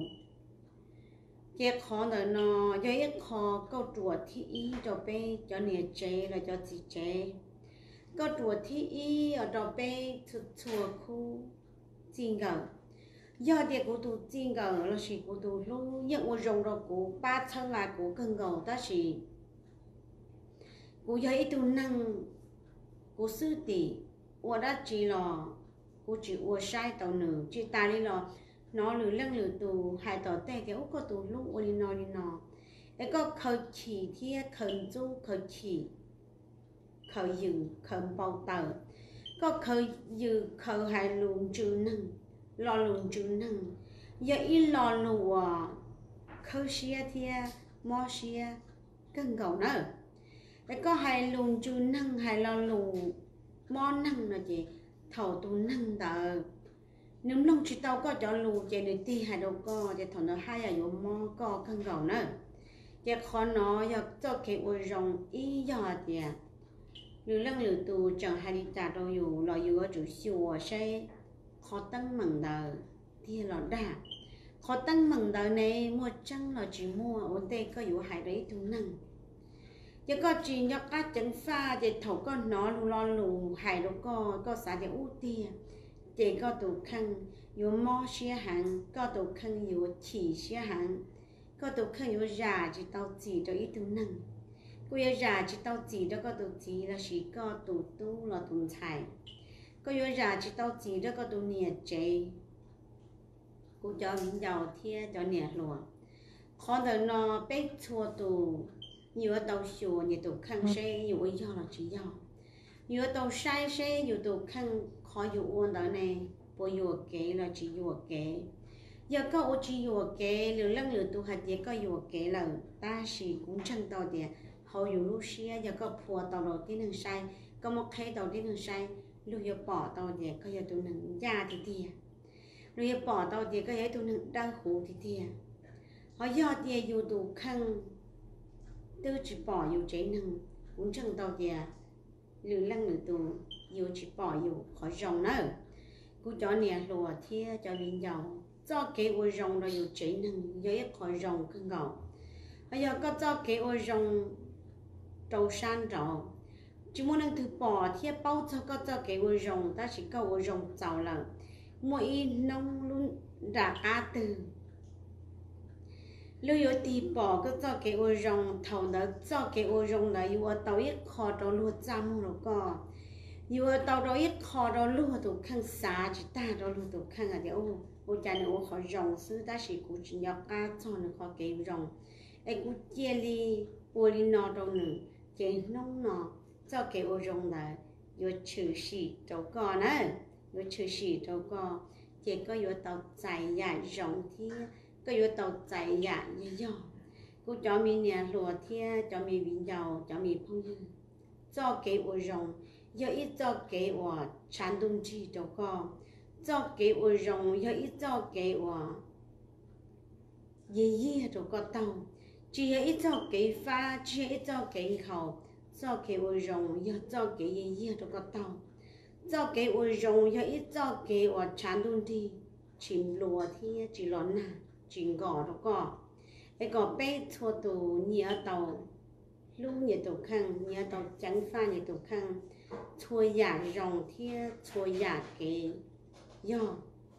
cái khó là nó do ít khó câu chuột thì ý cho bé cho nhiệt chế là cho gì chế câu chuột thì ý ở đó bé chùa khu chính gạo do địa của tụ chính gạo là chỉ của tụ lu những ô rong đó của ba thân là của cân gạo ta chỉ của do ít tụ năng của sư tỷ của đã chỉ là của chỉ của sai tàu nữ chỉ ta đi là nó lử lăng lử tù hai tỏ tè cái ốc có tù lúc ôi nó ấy có khởi chỉ thia khởi du khởi chỉ khởi dừng khởi bao tờ có khởi dừng khởi hai luồng trừ nâng lo luồng trừ nâng giờ ít lo lùa khởi xia thia mò xia cân gầu nữa ấy có hai luồng trừ nâng hai lo luồng mò nâng là gì thầu tù nâng tờ nếu nông chỉ tao có cho lù chạy được ti hai đầu co chạy thằng nó hai ở dùng mò co cân gầu nữa chạy khó nó giờ cho cái ôi rồng ý giờ thì nếu lăng lử tù chẳng hai đi trả đâu dù là dù ở chủ xùa sẽ khó tăng mừng đời thì là đà khó tăng mừng đời này mua trăng là chỉ mua ổn tê có dù hai đấy tu năng giờ có chỉ nhắc các chân pha chạy thầu con nó lù lo lù hai đầu co xả chạy ưu tiên chỉ có tụ khăn dù mò xia hàng có tụ khăn dù chỉ xia hàng có tụ khăn dù già chỉ tao chỉ cho ít tu năng cô yêu già chỉ tao chỉ đó có tụ chỉ là chỉ có tụ tu là tụ xài có yêu già chỉ tao chỉ đó có tụ nhiệt chế cô cho mình giàu thia cho nhiệt luôn khó đời nó bé chua tụ nhiều tàu xùa nhiều tụ khăn xe nhiều do là chỉ do nhiều tàu sai xe nhiều tụ khăn khó dụ ôn đó này bộ dụ kế là chỉ dụ kế giờ có ô chỉ dụ kế lửa lăng lửa tu hạt giờ có dụ kế là ta chỉ cũng chẳng tao thì hầu dụ lúc xưa giờ có phùa tàu đầu tiên đường sai có một khay tàu tiên đường sai lúc giờ bỏ tàu thì có giờ tu nâng già thì tia lúc giờ bỏ tàu thì có giờ tu nâng đau khổ thì tia họ giờ thì dụ tu khăn tư chỉ bỏ dụ chế nâng cũng chẳng tao thì lửa lăng lửa tu dù chỉ bỏ dù khỏi rồng nữa cô cho nè lùa thia cho viên dầu cho cái ô rồng rồi dù chỉ nâng với khỏi rồng cưng gầu bây giờ có cho cái ô rồng trâu san trâu chỉ muốn nâng thứ bỏ thia bao cho cái ô rồng ta chỉ có ô rồng giàu là mỗi nông luôn đã cá từ lưu yếu thì bỏ có cho cái ô rồng thầu đó cho cái ô rồng là dù ở tàu ít khó trâu luôn chăm rồi có dù tàu đó ít khó đó luôn tụ khăn xa chỉ ta đó luôn tụ khăn ở đây ô cha này ô khó rồng xứ ta chỉ cũng chỉ nhóc cá cho nó khó kêu rồng ấy cũng chia li ô li nọ đâu nữa chỉ nông nọ cho cái ô rồng là dù trừ xì đâu có nữa dù trừ xì đâu có chỉ có dù tàu chạy dài rồng thì có dù tàu chạy dài như do cô cho mình nè lùa thia cho mình bình giàu cho mình phong dư cho cái ô rồng giờ ít cho cái và sản đông chi đâu có cho cái và rồng giờ ít cho cái và gì đâu có tàu chỉ ít cho cái pha chỉ ít cho cái khẩu cho cái và rồng giờ cho cái gì đâu có tàu cho cái và rồng giờ ít cho cái và sản đông chi chìm lúa thì chỉ lon nà chìm gò đâu có cái gò bé thua tù nhiều tàu lúc nhiều tàu khăn nhiều tàu trắng pha nhiều tàu khăn chua giả rồng thia chua giả cái do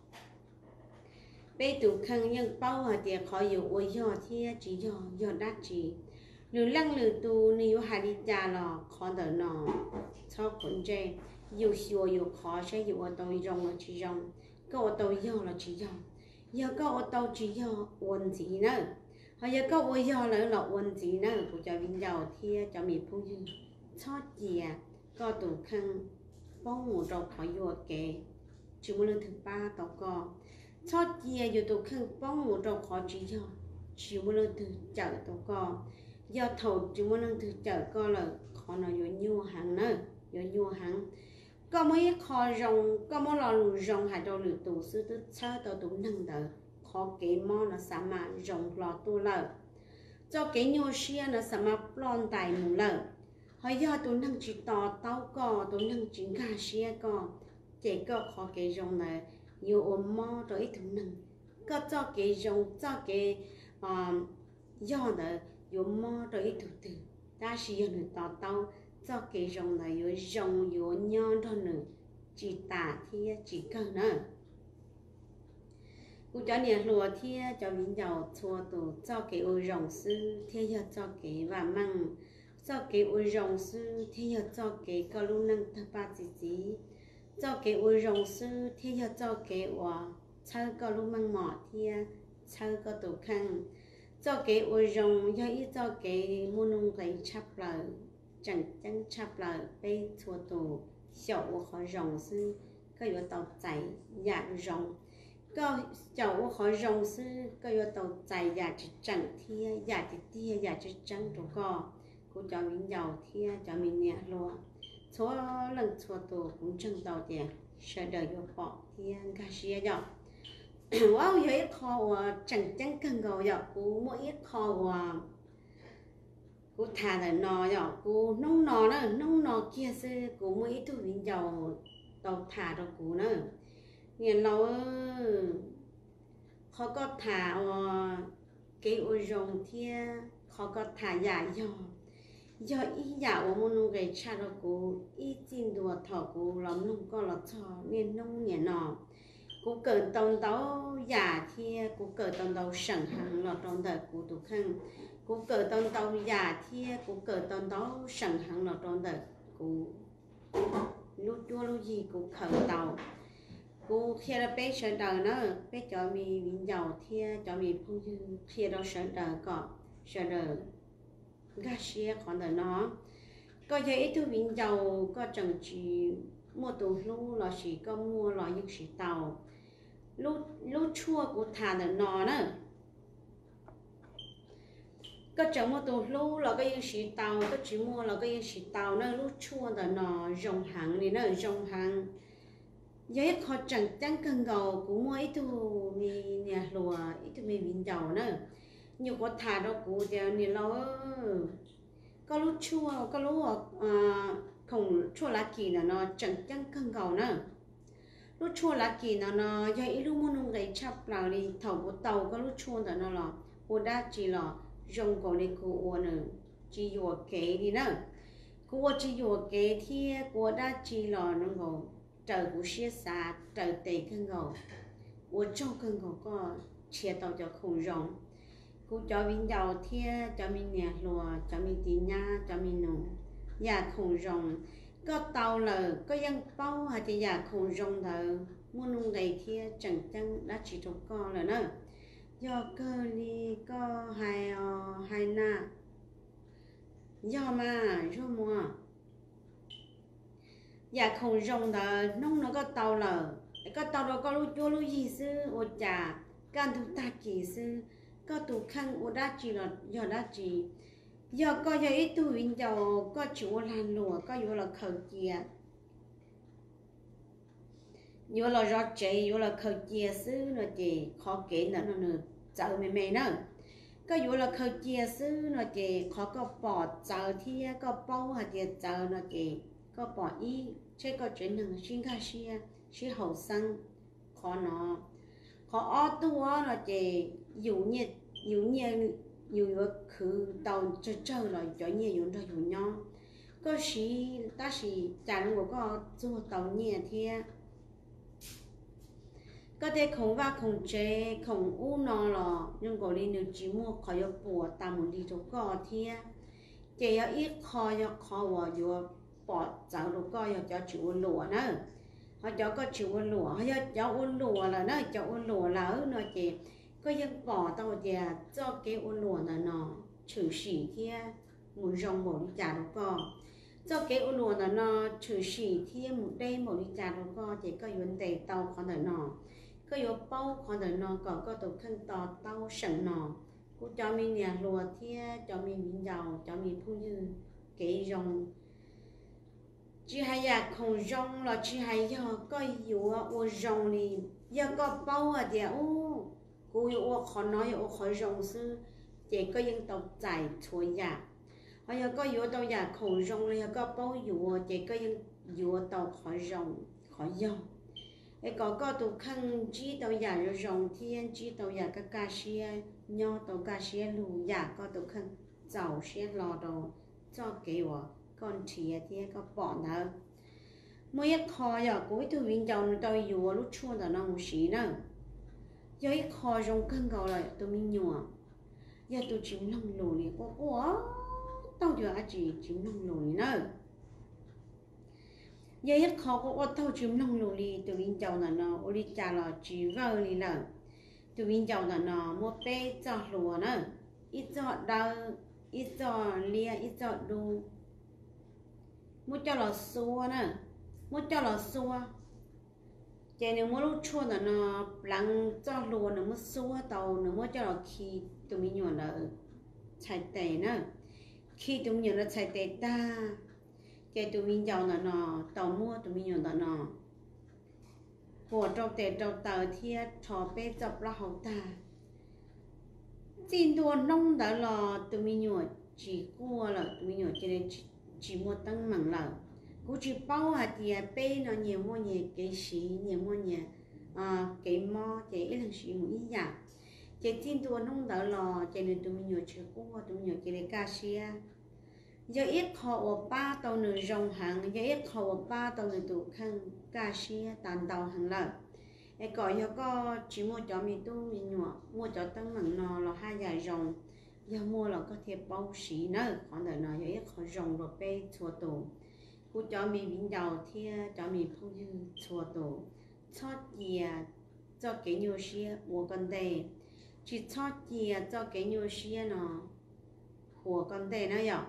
bây tụ khăn nhưng bao ở địa khóอยู่ôi do thia chỉ do đắt chỉ lử lăng lử tu nếu hai đi cha lò khó đỡ nọ cho con trai yêu xua yêu khó sẽ yêu ở tàu rồng là chỉ rồng có ở tàu do là chỉ do giờ có ở tàu chỉ do uốn gì nữa họ giờ có ôi do là uốn gì nữa của cho viên giàu thia cho mình phong dư cho gì à có tụ khăn bóng ngủ đầu khỏi vô kệ chỉ muốn lần thứ ba tàu co cho chia vô tụ khăn bóng ngủ đầu khỏi chỉ muốn lần thứ chợ tàu co do thầu chỉ muốn lần thứ chợ co là khó nó yo nhua hàng nữa yo nhua hàng có mấy khó rong có mấy lò lù rong hay đồ lù tủ sư tức chơi tao tủ nâng đỡ khó cái mò nó sao mà rong lò tu lợ cho cái nhô xia nó sao mà plon tài mù lợ hỏi do tủ nâng chỉ tỏ tao có tủ nâng chỉ gà xia có chỉ có khó cái rong này yo ôm mò rồi ít tủ nâng có cho cái rong cho cái do đó yo mò rồi ít tủ từ ta xia nó tỏ tao cho cái rong này yo rong yo nhon thôi nữa chỉ tả thì chỉ cần nữa cú cho nhà lúa thì cho mình giàu chua tủ cho cái ô rong sư thì giờ cho cái và măng cho cái ô rong sư thì giờ cho cái câu lu nâng thập ba chỉ cho cái ô rong sư thì giờ cho cái hòa chơi câu lu măng mỏ thì chơi câu tủ khăn cho cái ô rong giờ ít cho cái mua nông cái chắp lời chẳng chẳng chắp lời bây chua tủ小和榕是个有到在呀榕，个小和榕是个有到在呀只整天呀只爹呀只整多个，古叫民谣天叫民年罗，错冷错多cũng挣到的，舍得有宝天个些要，我有一考我整整更高要，古每一考我。cú thà là nò rồi cú nông nò nữa nông nò kia sư cú mới tu viên giàu tàu thà rồi cú nữa nghiền lâu khó có thà cái ô rồng thia khó có thà giả do ý giả ở môn người cha rồi cú ý tin đùa thọ cú lắm nông có là cho nên nông nghiền nò cú cởi tông tàu giả thia cú cởi tông tàu sẵn hàng lọt trong đời cú tụ khăn cú cởi tông tàu giả thia cú cởi tông tàu sẵn hàng lọt trong đời cú lúc chua lúc gì cú khởi tàu cú khi là bé sợ đời nữa bé cho mình giàu thia cho mình phong dư khi đó sợ đời có sợ đời gà xia còn đời nó có giấy thu mình giàu có chẳng chỉ mua tủ lu là chỉ có mua loại những chỉ tàu lúc chua của thà đời nó nữa có chẳng mua tủ lu là cái những chỉ tàu có chỉ mua là cái những chỉ tàu nữa lúc chua đời nó rồng hàng này nữa rồng hàng giấy khó chẳng chẳng cần gầu cũng mua ít thu mi nhà lùa ít thu mi mình giàu nữa nhiều có thà đâu cũng đều nhiều lâu có lúc chua có lúc không chua lá kỳ là nó chẳng chẳng cần gầu nữa lúc chua lá kỳ nó giấy lúc mua nông cái chắp là đi thầu của tàu có lúc chua là nó là cô đã chỉ là rồng cổ đi cô nữa chỉ dùa kế đi nữa cô chỉ dùa kế thì cô đã chỉ là nó gầu trời của xe xa trời tệ cân gầu của trong cân gầu có chia tàu cho không rộng cô cho mình giàu thia cho mình nhà lùa cho mình tí nha cho mình nụ nhà không rộng có tàu lờ có dân bao hay thì nhà không rộng thờ muốn nung đầy thia chẳng chẳng đã chỉ thuộc con là nữa do cơ đi có hai na do mà do mua dạ không rong đó nông nó có tàu lờ có tàu đó có lu chua lu gì sư ô trà can thu ta chỉ sư có tụ khăn ô đa chỉ là do đa chỉ do có do ít tu vinh giàu có chủ lan lùa có vô là khởi chia vô là rót chế vô là khởi chia sư nó chỉ khó kể nữa nó chờ mẹ nữa có vô là khởi chia sư nó chỉ khó có bỏ chờ thì có bao hay chỉ chờ nó chỉ có bỏ ý chế có chuyện năng sinh ca xia hậu sinh khó nó khó ở tu là chỉ nhiều khử tàu chơi là cho nhiều rồi nhiều nhau có sĩ ta sĩ chẳng có做tàu nhẹ thì có thể không và không chế không u nó là nhưng có đi nếu chỉ mua khỏi có bùa tạm một đi chỗ có thì chỉ có ít khó và vừa bỏ cháu đồ coi cho chịu lúa nữa họ cho có chịu lúa họ cho uốn lúa là nó cho uốn lúa là nó chỉ có dân bỏ tao già cho cái uốn lúa là nó trừ xỉ thì một rong một đi trả đồ co cho cái uốn lúa là nó trừ xỉ thì một đây một đi trả đồ co chỉ có vấn đề tàu còn là nó có yếu bao còn là nó có tổ khăn tàu sẵn nó cũng cho mình nhà lúa thì cho mình giàu cho mình thu dư cái rong chỉ hay là không rong là chỉ hay giờ có yếu ở rong thì giờ có bao thì cô yếu khó nói yếu khó rong sư chỉ có dân tộc giải thôi giả bây giờ có yếu tàu giả không rong thì có bao yếu chỉ có dân yếu tàu khó rong khó dòng cái có tụ khăn chỉ tàu giả rồi rong thiên chỉ tàu giả các ca sĩ nho tàu ca sĩ lù giả có tụ khăn giàu xe lò đồ cho kiểu con trẻ thì có bọn nào mỗi khó giờ cuối từ viên giàu nó tàu yếu lúc chua là nó không xí nữa giờ khó rong cân cầu lại tụi mình nhua giờ tụi chim lông lùi có quá tao giờ chỉ chim lông lùi nữa giờ hết khó có tao chim lông lùi tụi mình giàu là nó ôi cha là chỉ vợ đi nữa tụi mình giàu là nó mua bé cho lúa nữa ít cho đau ít cho lia ít cho đu mua cho là xua nữa mua cho là xua chỉ nếu mua lúc chua là nó lăng cho lúa nó mua xua tàu nó mua cho là khi tụi mình nhọn là chạy tệ nữa khi tụi mình là chạy tệ ta cái tụi mình giàu là nó tàu mua tụi mình nhọn là nó của trâu tệ trâu tờ thiệt trò bé chập là hậu ta xin đua nông đã là tụi mình nhọn chỉ cua là tụi mình nhọn chỉ mua tăng mảng là cú chỉ bao thì bé nó nhiều mua nhiều cái xí nhiều mua nhiều cái mò cái ít lần xí một ít giả cái tin đua nông đã lò cái này tụi mình nhiều chưa cua tụi mình nhiều cái này cá xia giờ ít họ ở ba tàu nửa rồng hàng giờ ít họ ở ba tàu nửa tụ khăn cá xia tàn tàu hàng lợn cái cõi giờ có chỉ mua cho mình tu mình nhỏ mua cho tăng mảng nó là 2 dài rồng giờ mua là có thể bao xí nữa còn đợi nó giờ ít họ rồng rồi bé chua tổ cô cho mình bình đầu thì cho mình phong dư chua tổ cho gì cho cái nhiều xia của con đây chỉ cho gì cho cái nhiều xia nó của con đây nó vậy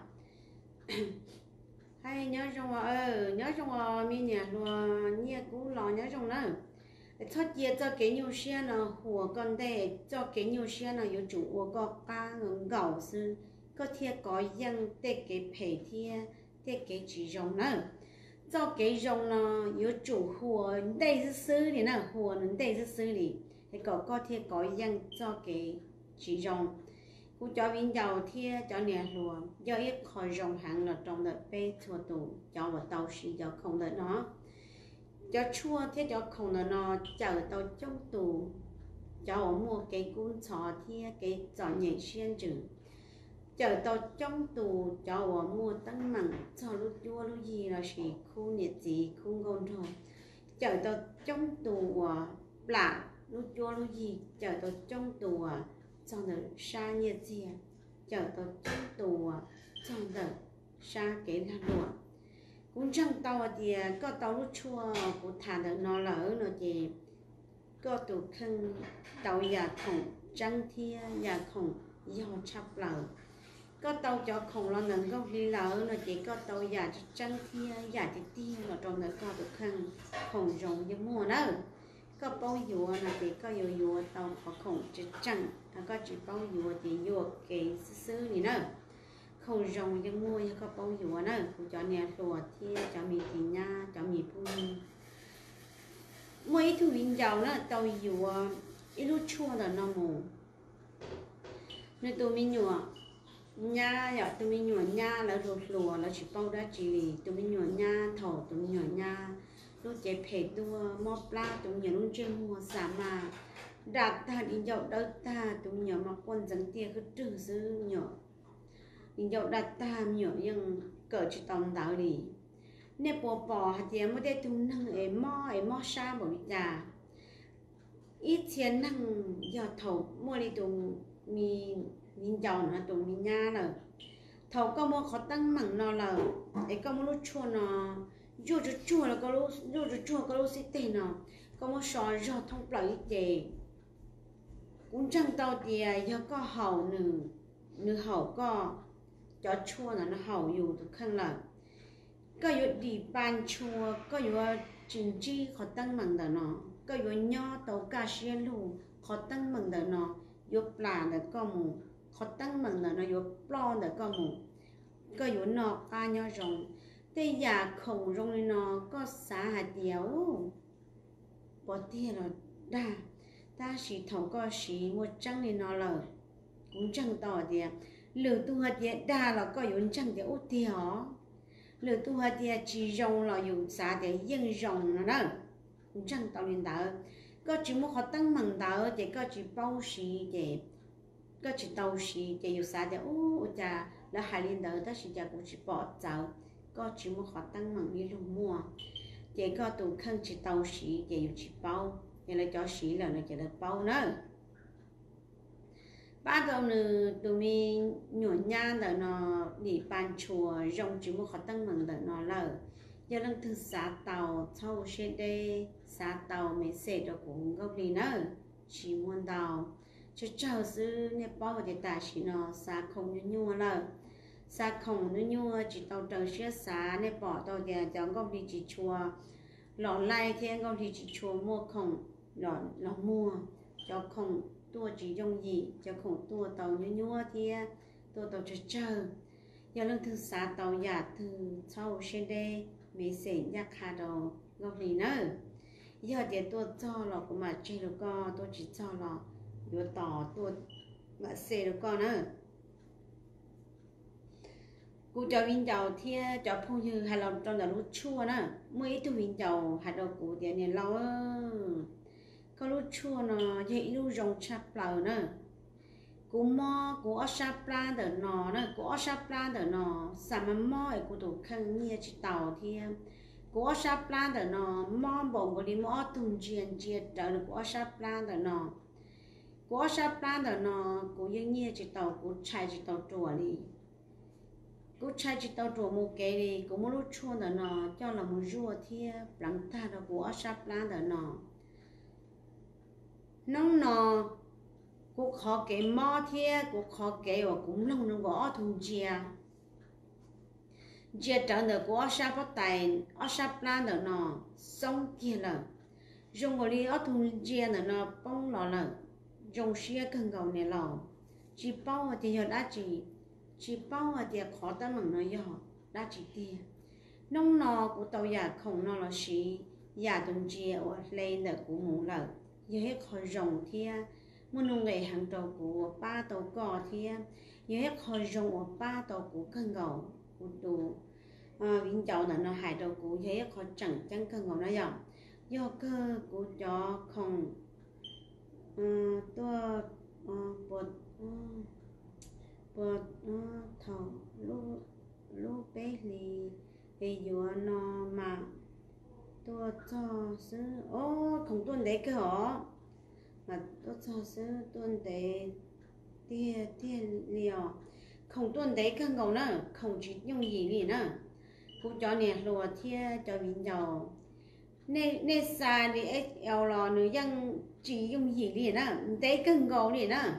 hay nhớ trong nhớ trong mình nhà luôn nhớ cũng lo nhớ trong đó cho gì cho cái nhiều xia nó của con đây cho cái nhiều xia nó有主我个家人搞是个贴个样得给陪贴得给几种呢cho cái rong nó有主货đây是xử理呢货能đây是xử理thì có thể có dân cho cái chỉ rong cũng cho viên dầu thì cho nè luôn do ít khỏi rong hàng là trong đợt bé chua tủ cho vào tàu xì cho không đợt nó cho chua thế cho không đợt nó chờ tàu trong tủ cho mua cái cuốn chó thì cái chọn nhảy xuyên chữ chờ tàu trong tù cho mua tăng mặn cho lúc chua lúc gì là chỉ khu nhiệt gì khu ngon thôi chờ tàu trong tù lạ lúc chua lúc gì chờ tàu trong tù cho nó xa nhiệt gì chờ tàu trong tù cho nó xa cái là lụa cũng trong tàu thì có tàu lúc chua của thả được nó lỡ nó thì có tù khăn tàu nhà khổng trăng thia nhà khổng do chắp lỡ có tàu cho khổng lo nâng gốc đi lỡ nó chỉ có tàu giả trăng thia giả thì tia nó trong đó có được khăn khổng rồng như mùa nữa có bao dùa nó chỉ có dùa tàu có khổng chỉ trăng có chỉ bao dùa thì dùa cái xứ này nữa khổng rồng như mùa có bao dùa nữa cũng cho nè lùa thia cho mì thì nha cho mì phu mỗi thứ viên dầu nó tàu dùa ít lúc chua là nó mù nên tụi mình nhựa nha giờ tụi mình nhựa nha là ruột lùa là chỉ bao đã chỉ tụi mình nhựa nha thổ tụi mình nhựa nha lúc chạy phê tua mò pla tụi mình nhựa lúc chơi mua xả mà đặt ta đi dậu đâu ta tụi mình nhựa mặc quần dẫn tiền cứ trừ dư nhựa đi dậu đặt ta nhựa nhưng cỡ chỉ tòng đảo đi nè bỏ thì mới để tụi nâng ấy mò xa bởi vì già ít tiền nâng giờ thổ mua đi tụi mình giàu nó tụi mình nha rồi thầu có mua khó tăng mảng nó là ấy có mua lúc chua nó chua là có lúc chua có lúc xí tiền nó có mua sò rau thông lợi gì cũng chẳng tao thì giờ có hậu nửa hậu có cho chua là nó hậu dù được khăn là có yếu đi ban chua có yếu trình chi khó tăng mảng đó nó có yếu nho tàu cà xia lù khó tăng mảng đó nó yếu là có mù khó tăng mừng là nó yếu plon để có mù có yếu nó ca nhau rồng tây già khổng rồng nó có xã hạt điếu bỏ tiền là đa ta chỉ thấu có chỉ một trăng này nó là cũng chẳng tỏ thì lửa tu hạt địa đa là có yếu chẳng để út thì họ lửa tu hạt địa chỉ rồng là yếu xã để dân rồng nó đó cũng chẳng tỏ liền đó có chỉ một họ tăng mừng đó thì có chỉ bao xí để có chỉ tàu xí để yếu xã để út cha là hai liền đó ta chỉ cha cũng chỉ bỏ cháu có chỉ một họ tăng mừng đi luôn mua để có tụ khăn chỉ tàu xí để yếu chỉ bao để là cho xí là nó chỉ là bao nữa ba đầu nữa tụi mình nhỏ nha đó nó đi bàn chùa rong chỉ một họ tăng mừng đó nó là giờ lần thứ sáu tàu sau xe đây sáu tàu mới xe được cũng gốc đi nữa chỉ muốn tàu cho cháu sư nè bao để ta chỉ nó xa không như nhau là xa không như nhau chỉ tàu chờ xe xa nè bỏ tàu để cho gốc đi chỉ chùa lọ lai thì gốc đi chỉ chùa mua không lọ mua cho không tua chỉ dùng gì cho không tua tàu như nhau thì tua tàu chờ giờ lần thứ sáu tàu giả thứ sau xe đây mấy xe nhắc hà đồ gốc đi nữa giờ để tôi cho lọ của mà chơi được con tôi chỉ cho lọ vừa tỏ tôi mà xe được con nữa cụ cho viên dầu thì cho phong như hay là trong là lúc chua nữa mấy tu viên dầu hạt đồ cụ tiền này lâu có lúc chua nó dễ lúc rong chắp lờ nữa cụ mò cụ ở sáp plan đỡ nó nữa cụ ở sáp plan đỡ nó sắm mò cụ tụ khăn nhia chỉ tàu thì cụ ở sáp plan đỡ nó mò bông cụ đi mò tung chiên chiên đỡ được cụ ở sáp plan đỡ nó cụ ở sáp plan đỡ nó cụ như nhia chỉ tàu cụ chạy chỉ tàu chùa đi cụ chạy chỉ tàu chùa một cái đi cụ mua lúc chua đỡ nó cho là một rùa thì lắng ta đó cụ ở sáp plan đỡ nó nông nó cũng khó cái mò thiê cũng khó cái và cũng lông nó gõ thùng chia chia trở được của sa bắt tay ở sa plan được nó xong kia là dùng cái đi ở thùng chia được nó bông lò là dùng xe cần cầu này lò chỉ bao thì giờ đã chỉ bao thì khó ta mừng nó giờ đã chỉ tiền nông nó của tàu giả không nó là xí giả thùng chia ở lên được của mũ là giờ hết khỏi rồng thiê muốn nông nghệ hàng đầu của ba tàu cò thì giờ hết khỏi rồng ở ba tàu của cân gầu của đồ viên chậu là nó hại đầu của giờ hết khỏi chẳng cân gầu nó dòng do cơ của chó không tôi bột thầu lú bé lì bây giờ nó mà tôi cho sư không tuần đấy cơ hả mà tôi cho sư tuần đấy tiền liều không tuần đấy cơ ngầu nữa không chỉ dùng gì gì nữa cũng cho nè lùa thia cho bình dầu nè xa đi eo lò nữ dân chỉ dùng gì gì nữa đấy cơ ngầu gì nữa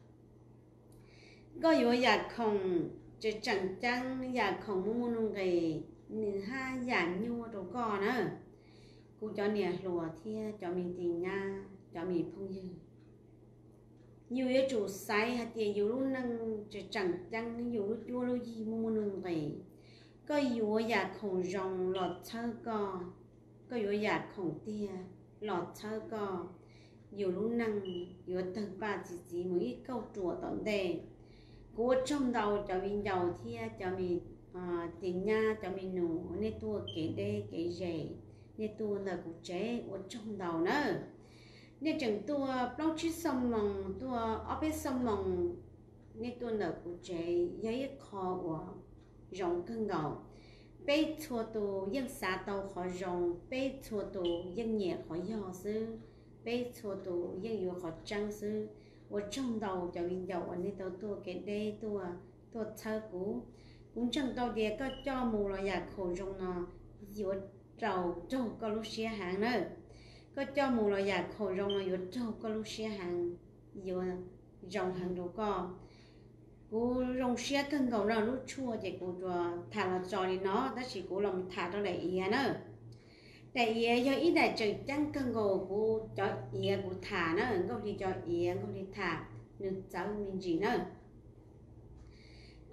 có yếu giả không chỉ chẳng chăng giả không muốn nông cái nè ha giả nhua đồ cò nữa cũng cho nè lùa thia cho mình tình nha cho mình phong dư nhiều yếu chủ sai hay thì yếu lúc năng chỉ chẳng chăng yếu lúc chua lúc gì mua nương vậy có yếu giả không rong lọt thơ có yếu giả không tia lọt thơ yếu lúc năng yếu từ ba chỉ mấy câu chùa tận đề của trong đầu cho mình giàu thia cho mình tình nha cho mình nụ nên tua cái đê cái rể nên tua là cũng chế ở trong đầu nữa nên chẳng tua bao chí xong mong tua ở bên xong mong nên tua là cũng chế giấy khó của rộng cân gầu bê thua tù dân xã tàu khó rộng bê thua tù dân nhẹ khó dò sư bê thua tù dân yếu khó trăng sư ở trong đầu cho mình giàu nên tàu tua cái đê tua thơ cũ cũng chẳng tàu địa có cho mù là giả khổ rộng nó yếu trâu có lúc xe hàng nữa có cho mù là giả khổ rong là yếu trâu có lúc xe hàng yếu rong hàng đồ co cú rong xe cân cầu nào lúc chua thì cú cho thả là trò đi nó đó chỉ cú làm thả cho đại ý nữa đại ý do ít đại trời chẳng cân cầu cú cho ý cú thả nữa không thì cho ý không thì thả được cháu mình gì nữa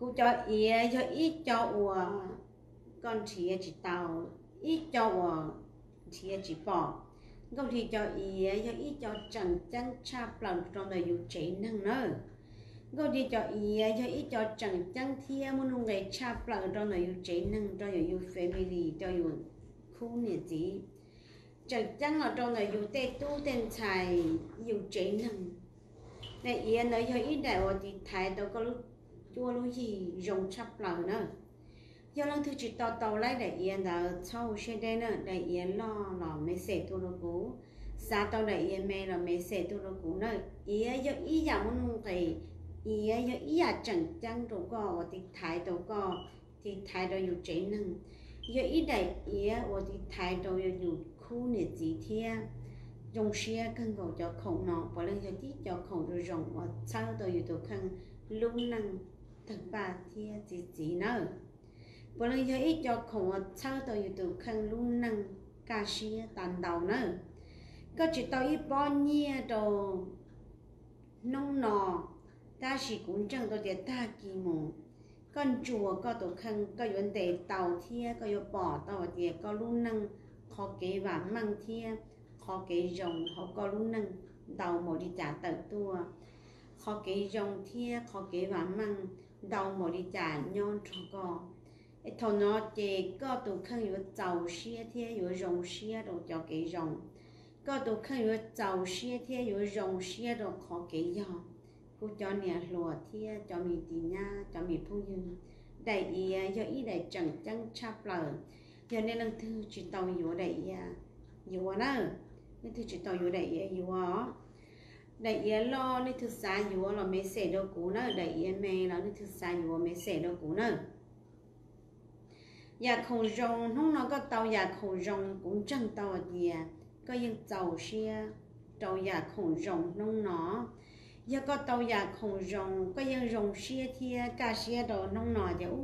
cô cho ý cho ít cho ủa con chỉ tàu ít cho ủa chỉ bỏ không thì cho ý cho ít cho chẳng chẳng chạp lòng trong đời dù chế năng nữa cô đi cho ý cho ít cho chẳng chẳng thia muốn nông người chạp lòng trong đời dù chế năng trong đời dù family cho dù khu nhà gì chẳng chẳng là trong đời dù tê tu tên xài dù chế năng này ý nói cho ít đại ở thì thái đâu có lúc chua lúc gì rồng chạp lòng nữa do lần thứ chỉ tàu lại đại yên đã sau xe đen nữa đại yên lo mấy xe tu nó cũ xa tàu đại yên mẹ là mấy xe tu nó cũ nữa ý do ý giả muốn thì ý do ý giả chẳng chẳng đâu có thì thái đâu có thì thái đâuอยู่chế năng do ý đại ý thì thái đâuอยู่khu này gì thế dùng xe cần cầu cho khổng nó và lần thứ tí cho khổng rồi rồng và sau đâuอยู่khăn lúc năng thực ba thế gì nữa bởi vì cho ít cho khổng sau tôiอยู่từ khăn luôn năng ca sĩ tàn đầu nữa có chỉ tôi ít bao nhiêu đồ nông nọ ta chỉ cũng chẳng tôi để ta kỳ mù con chùa có tổ khăn có vấn đề tàu thia có bỏ tàu thì có luôn năng khó kế và mang thia khó kế rồng họ có luôn năng đầu một đi trả tận tua khó kế rồng thia khó kế và mang đầu một đi trả nhon cho co thầu nó chỉ có tụ khănอยู่giàu xe thếอยู่rồng xe đồ cho cái rồng có tụ khănอยู่giàu xe thếอยู่rồng xe đồ khó cái giò cô cho nè lùa thế cho mình tì nha cho mình phu dương đại ý do ý đại chẳng chẳng chắp lờ giờ nên lần thứ chỉ tàuอยู่đại ýอยู่đó nên thứ chỉ tàuอยู่đại ýอยู่đó đại ý lo nên thứ xaอยู่là mấy xe đồ cũ nữa đại ý mẹ là nên thứ xaอยู่mấy xe đồ cũ nữa nhà khổ rồng không nó có tàu nhà khổ rồng cũng chẳng tàu gì có những tàu xe tàu nhà khổ rồng nông nó giờ có tàu nhà khổ rồng có những rồng xe thì cả xe đồ nông nó chứ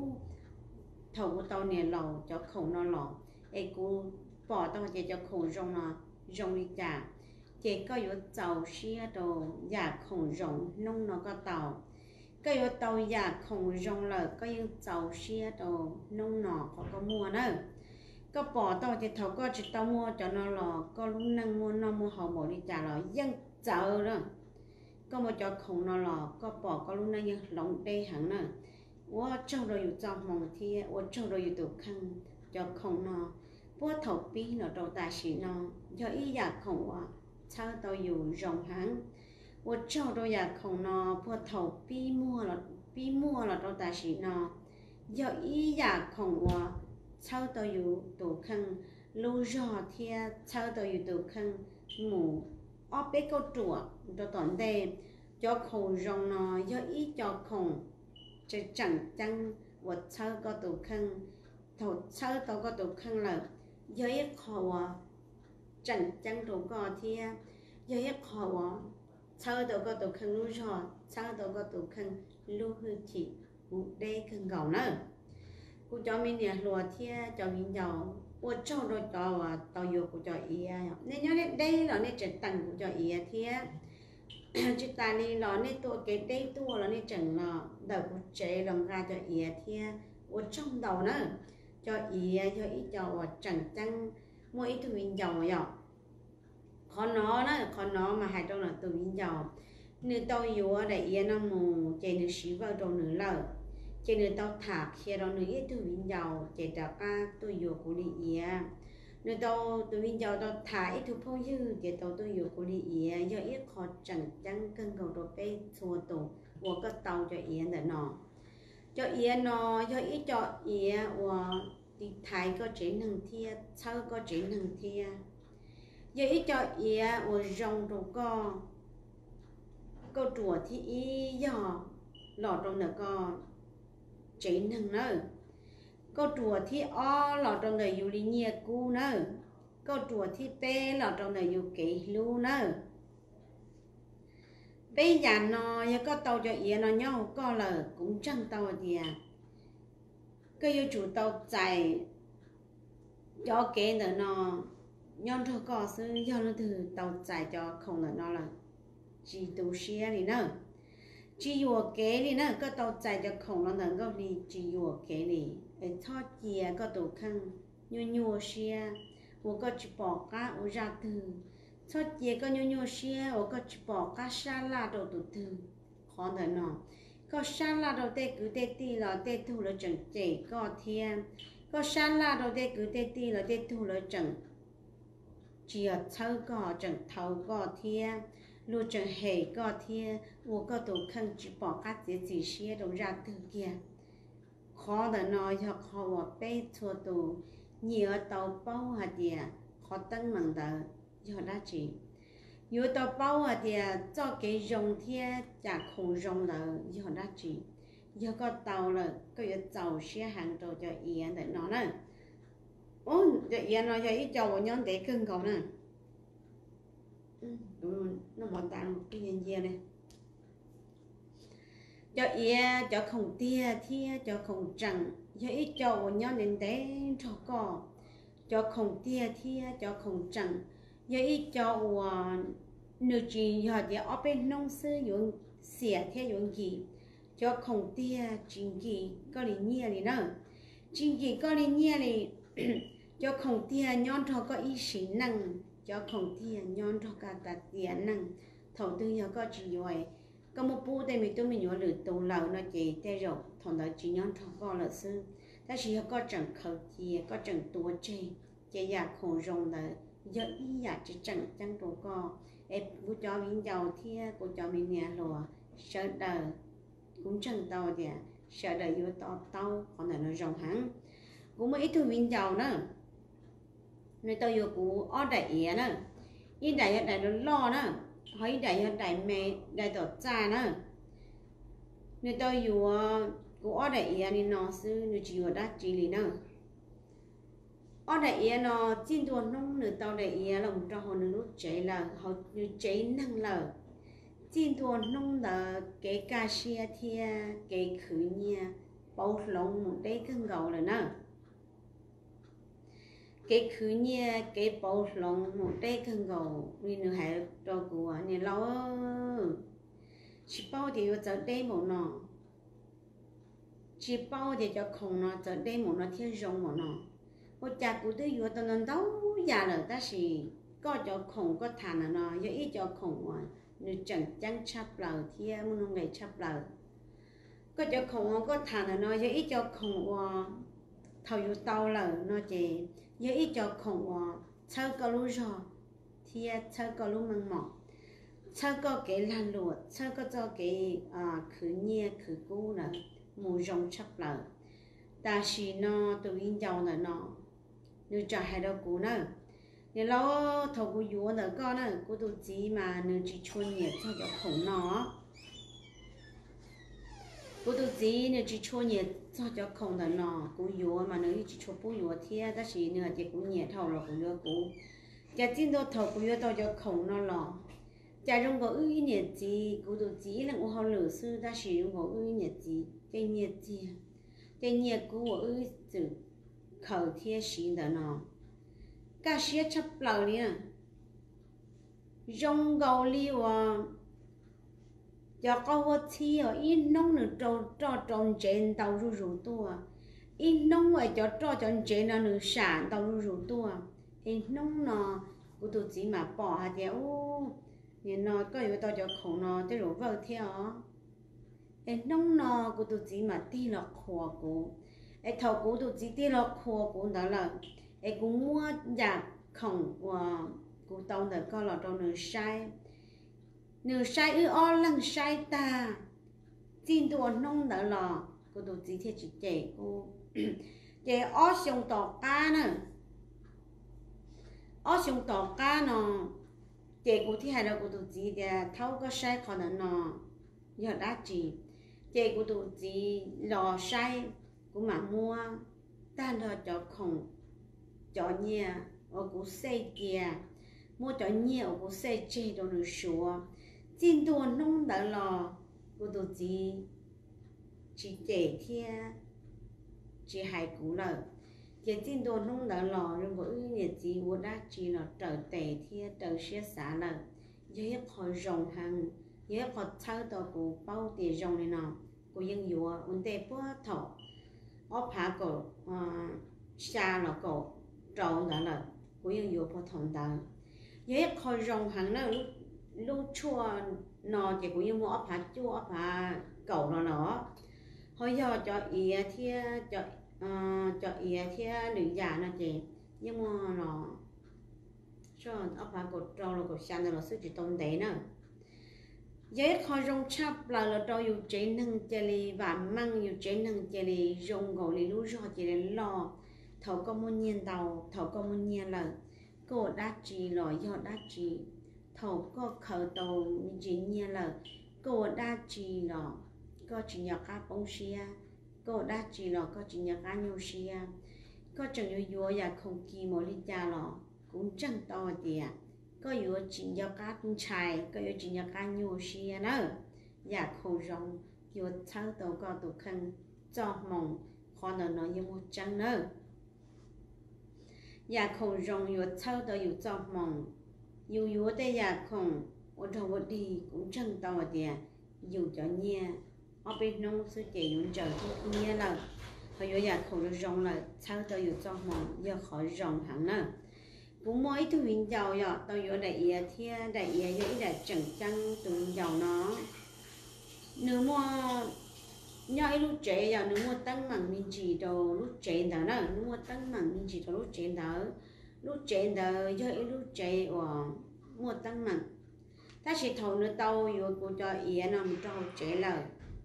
thầu của tàu này lẩu cho khổ nó lẩu ấy cô bỏ tàu chỉ cho khổ rồng nó rồng đi trả chỉ có những tàu xe đồ nhà khổ rồng nông nó có tàu cái yếu tàu giả khổng rong là có những tàu xe đồ nông nọ họ có mua nữa có bỏ tàu thì thầu có chỉ tàu mua cho nó là có lúc năng mua nó mua họ bỏ đi trả là dân chờ đó có một cho khổng nó là có bỏ có lúc năng dân lỏng đây hẳn nữa ủa trong đóอยู่trong mong thì ủa trong đóอยู่tụ khăn cho khổng nó bữa thầu pi nó đầu tài xí nó cho ý giả khổng à sao tàuอยู่rong hẳn我找到呀空呢，不头闭末了到大时呢，要一呀空我抄到有多坑，路热天抄到有多坑，母ở bên câu chùa cho toàn đề cho khổ rong nó do ý cho khổng chỉ chẳng chăng vật抄có tổ khăn thầu抄tao có tổ khăn là do ý khổ chẳng chăng tổ có thiên do ý khổ sau đó có tổ khăn lúa giò sau đó có tổ khăn lúa hư chỉ một đây khăn gạo nữa cô cho mình nè lúa thia cho mình giàu cô cho rồi cho tàu vô cô cho ý nên nhớ đây là nên trần tầng cô cho ý thia chỉ ta đi là nên tôi cái đây tôi là nên trần là đầu cô chế lòng ra cho ý thia cô trong đầu nữa cho ý cho trần trăng mỗi ít tụi mình giàu vậy con nó mà hai trong là từ bên giàu nếu tao yếu để yên nó mù chạy được xí vào trong nửa lợ chạy được tao thả khi đó nửa ít từ bên giàu chạy được tôi yếu của đi yên nếu tao từ bên giàu tao thả ít thứ phong dư chạy tao tôi yếu của đi yên do ít khó chẳng chẳng cân cầu đồ bê xua tổ của cái tàu cho yên để nó cho yên nó do ít cho yên và thì thái có chế năng thia sau có chế năng thia giờ ít cho ý ở rong đồ có chùa thì ý giờ lọ trong nữa có chế năng nữa có chùa thì lọ trong đời dù đi nhẹ cũ nữa có chùa thì bé lọ trong đời dù kỹ lưu nữa bây giờ nó giờ có tàu cho ý nó nhau có là cũng chẳng tàu gì cái yêu chủ tàu chạy cho kế nữa nó nhon thọ cỏ sư do nó từ tàu chạy cho không là nó là chỉ tu xe đi nữa chỉ vừa kế đi nữa có tàu chạy cho khổng nó nâng có đi chỉ vừa kế đi để thoát kia có tàu khăn nhua xe我个去包cá我ra từ thoát kia có nhua xe我个去包cá沙拉đồ tụ từ khó thở nó có沙拉đồ tê cứ tê tì là tê thu là chẳng chỉ có thiên có沙拉đồ tê cứ tê tì là tê thu là chẳng chỉ ở thâu có chẳng thâu có thiên luôn chẳng hề có thiên我个都看只包cá自己些都ra từ kia khó thở nó cho khó và bé thua tụ nhiều tàu bao hạt địa khó tăng năng đó cho đã chỉ nhiều tàu bao hạt địa cho cái rong thiên chả không rong đó cho đã chỉ giờ có tàu là có giờ tàu xe hàng đồ cho yên để nó nè ô cho yên nó cho ít tàu nhóm để cưng cầu nè nó bỏ tàu cái gì này cho yên cho không tia thia cho không trắng cho ít cho nhau nên để cho có cho không tia thia cho không trắng cho ít cho nữ chỉ họ để ở bên nông sư dùng xẻ theo dùng gì cho không tia chính gì có lý nhẹ này nữa chính gì có lý nhẹ này cho không tia nhon cho có ý sĩ năng cho không tia nhon cho cả ta tiền năng thầu tư giờ có chỉ rồi có một bố đây mình tôi mình nhớ được tàu lầu nó chỉ thế rồi thằng đó chỉ nhon cho có là sư ta chỉ có chẳng khẩu thì có chẳng tua chê giả khổ rồng là giờ ý giả chỉ chẳng chẳng đồ co em bố cho mình giàu thì cô cho mình nhà lùa sợ đời cũng chẳng tao thì sợ đời vô tao còn là nó rồng hắn cũng mấy thứ mình giàu nữa người tao vô cũng ở đại ý nữa ý đại nó lo nữa hỏi đại mẹ đại tổ cha nữa người tao vô cũng ở đại ý nên nó sư người chỉ ở đá chỉ lý nữa ở đại ý nó chín tuần nông người tao đại ý là một trò họ nó lúc cháy là họ cháy năng là chín tuần nông là cái cá xe thia cái khử nha bao lông một đấy cưng gầu là nữa cái khử nha cái bao lông một đấy cưng gầu vì nó hay cho của nhà lâu chỉ bao thì giờ đây một nọ chỉ bao thì cho không nó giờ đây một nó thiên rong một nọ cô cha cụ tôi vừa tao nói đâu già rồi ta chỉ có cho không có thằng nó giờ ít cho không mà nếu chẳng chẳng chấp lời thì muốn ngày chấp lời có cho không có thằng nó giờ ít cho không mà thầu yêu tao lời nó chỉ giờ ít cho không mà chơi có lúc rồi thì chơi có lúc măng mỏ chơi có cái lan lụa chơi có cho cái khử nhẹ khử cũ là mù rong chấp lời ta chỉ nó tụi in giàu là nó nếu trả hai đâu cũ nữa nếu lo thầu của vua nữa con nữa của tụi chị mà nếu chỉ chuồn nhiệt cho cho khổng nó của tụi chị nếu chỉ chuồn nhiệt cho khổng là nó của vua mà nếu chỉ chuồn bùi vua thì ta chỉ nữa chỉ cũng nhiệt thầu là cũng được cũ cái chính đó thầu của vua tao cho khổng nó lò cha trong có ư nhiệt gì của tụi chị là của họ lửa sư ta chỉ trong có ư nhiệt gì cái nhiệt của ư từ khẩu thiên sinh đó nó cả xe chấp lời nè rong gầu liu giờ có vật thi ở in nông nữa cho tròn chén tàu rủ tua in nông ở cho tròn chén nó nữa sản tàu rủ tua in nông nó của tụi chị mà bỏ hạt dẻo nhìn nó có yếu tao cho khổ nó tới rồi vợ theo in nông nó của tụi chị mà ti là khổ của ai thầu của tụi chị ti là khổ của đó là ai cũng mua giả khổng của tao được coi là tao nửa sai ư o lăng sai ta tin tuần nông đó là của tụi chị thì chỉ trẻ cô trẻ o xong tỏ cá nữa o xong tỏ cá nó trẻ của thì hay là của tụi chị thì thâu có sai khỏi nó giờ đã chỉ trẻ của tụi chị lò sai của mà mua ta là cho khổng cho nhẹ ở của xe kia mua cho nhẹ ở của xe chơi đồ nữa sủa tin tuần nông đã lò của tụi chị chỉ trẻ thia chỉ hai cú lợ chỉ tin tuần nông đã lò rồi với nhiệt chị của đã chỉ là trở tệ thia trở xe xả lợ dưới khỏi rồng hàng giờ có thâu tàu của bao tiền rong này nọ của dân dùa vấn đề bữa thọ ốp hạ cổ xa là cổ trộn đã là của dân dùa bữa thòng tàu giờ có rong hàng nó lúc chua nọ thì của dân mua ốp hạ chua ốp hạ cổ nó nó hồi giờ cho ý thia cho ý thia nữ già nó chị nhưng mà nó cho ốp hạ cổ trộn là cổ xa là sự chỉ tồn đấy nữa dễ khó rong chắp là cho dù chế nâng chế li và mang dù chế nâng chế li rong gỗ li lú rõ chế li lo thầu có muốn nhiên đầu thầu có muốn nhiên là cô đá trì lo do đá trì thầu có khởi đầu chỉ nhiên là cô đá trì lo có chỉ nhạc cá bông xia cô đá trì lo có chỉ nhạc cá nhô xia có chẳng như vua và không kỳ một lý cha lo cũng chẳng to tiền có yếu chỉ cho cá chài có yếu chỉ cho cá nhiều xia nữa và khâu rong yếu tháo đầu có tụ khăn cho mỏng khó nó như một trăng nữa và khâu rong yếu tháo đầu yếu cho mỏng yếu để và không ở đâu đi cũng chẳng to tiền yếu cho nhẹ ở bên nông sư chế yếu cho nhẹ là họ yếu và khâu rong là tháo đầu yếu cho mỏng yếu khỏi rong hẳn nữa cũng mỗi thứ hình giàu vậy, tôi vừa đại ý thia đại ý vậy là chẳng chăng tụi giàu nó, nếu mà nhớ lúc trẻ giờ nếu mà tăng bằng mình chỉ đồ lúc trẻ đó nữa, nếu mà tăng bằng mình chỉ đồ lúc trẻ đó giờ lúc trẻ và mua tăng bằng, ta chỉ thầu nữa tao vừa cô cho ý nằm trong trẻ lời,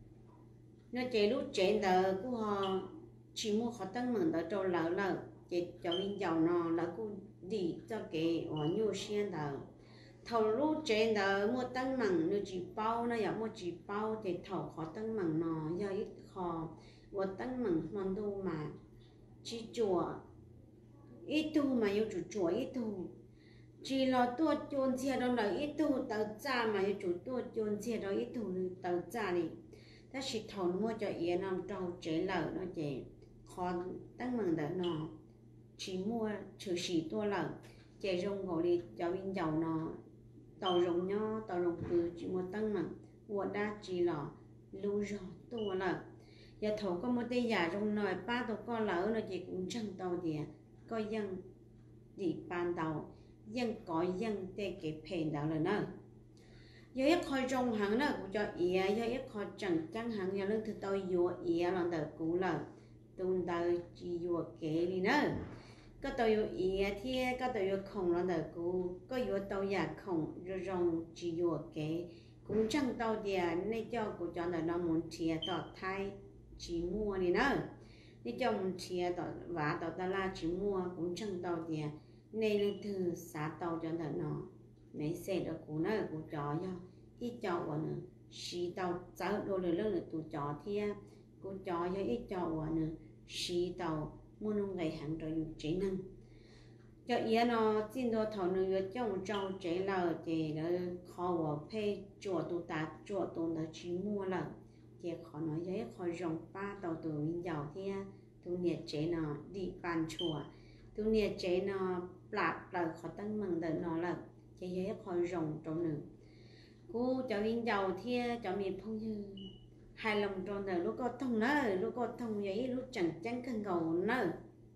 nó trẻ lúc trẻ đó cô họ chỉ mua họ tăng bằng đó cho lỡ chị cho mình giàu nó là cô đi cho cái ở nhiều xuyên đó thầu lúc trên đó mua tăng mặn nó chỉ bao nó giống mua chỉ bao thì thầu khó tăng mặn nó do ít khó mua tăng mặn món đồ mà chỉ chùa ít tu mà yêu chủ chùa ít tu chỉ là tua chôn xe đó là ít tu tàu cha mà yêu chủ tua chôn xe đó ít tu tàu cha đi ta chỉ thầu mua cho yên nằm trong chế lợ nó chỉ khó tăng mặn đó nó chỉ mua trừ xỉ tua lợn chạy rong gỗ đi cho bên giàu nó tàu rong nho tàu rong từ chỉ mua tăng mà mua đa chỉ lọ lưu rõ tua lợn giờ thầu có một tay giả rong nồi ba tàu con lỡ nó chỉ cũng chẳng tàu thì có dân đi ban đầu dân có dân để cái phèn đó là nữa giờ ít khơi rong hàng nữa cũng cho ý giờ ít khơi chẳng chẳng hàng giờ lưng từ tàu vô ý là đời cũ lợn tuần đời chỉ vô kế đi nữa có tàu ý thì có tàu không là đời cũ có yếu tàu giả không rồi rong chỉ vô kế cũng chẳng tàu thì nên cho của cho là nó muốn chia tọt thay chỉ mua đi nữa nên cho muốn chia tọt và tọt ta la chỉ mua cũng chẳng tàu thì nên lên từ xã tàu cho nó mấy xe được của nó của chó cho ít chó của nó xí tàu cháu đồ lớn là tụ chó thì của chó cho ít chó của nó xí tàu mua nông ngày hàng rồi chế năng cho ý nó xin đồ thầu nó trong trâu chế lờ thì nó khó vào phê chùa tụ ta chùa tụ nó chỉ mua lờ thì khó nói với khó rong ba tàu từ mình giàu thì tu nhiệt chế nó đi bàn chùa tu nhiệt chế nó lạt là khó tăng mừng đợt nó là chế với khó rong trong nữa cô cho mình giàu thì cho mình phong như hai lòng trong đời lúc có thông nữa lúc có thông vậy lúc chẳng chẳng cần cầu nữa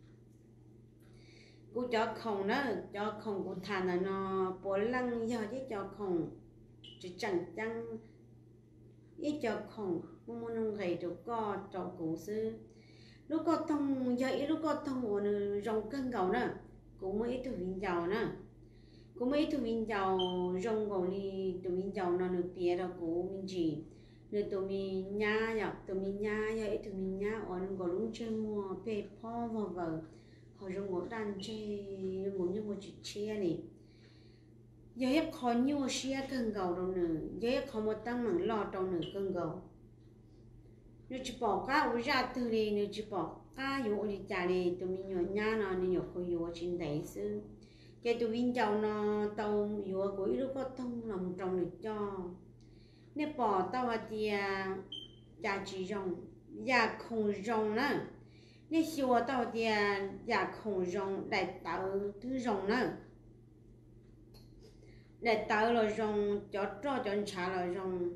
cô cho không nữa cho không cô thà là nó bỏ lăng giờ chứ cho không chỉ chẳng chẳng ít cho không muốn nông gầy được co cho cổ sư lúc có thông vậy lúc có thông ở rong cân cầu nữa cũng mấy thứ viên giàu nữa cũng mấy thứ viên giàu rong cầu đi tụi viên giàu nó được bia đó của mình chỉ nếu tụi mình nhá dọc tụi mình nhá vậy tụi mình nhá ở nó có lúc chơi mua về po vào vợ họ dùng một đàn chơi một như một chiếc xe này giờ hết khó nhiều xe cân cầu đâu nữa giờ hết khó một tăng mảng lo trong nửa cân cầu nếu chỉ bỏ cá ở ra từ đi nếu chỉ bỏ cá vô đi trả đi tụi mình nhỏ nhá nó nên nhỏ khơi vô trên đấy sư cái tụi mình giàu nó tàu vô của lúc có thông lòng trong được cho nếu bỏ tao thì giá trị rong giá không rong nữa nếu xua tao thì giá không rong lại tạo thứ rong nữa để tới là rong cho trả là rong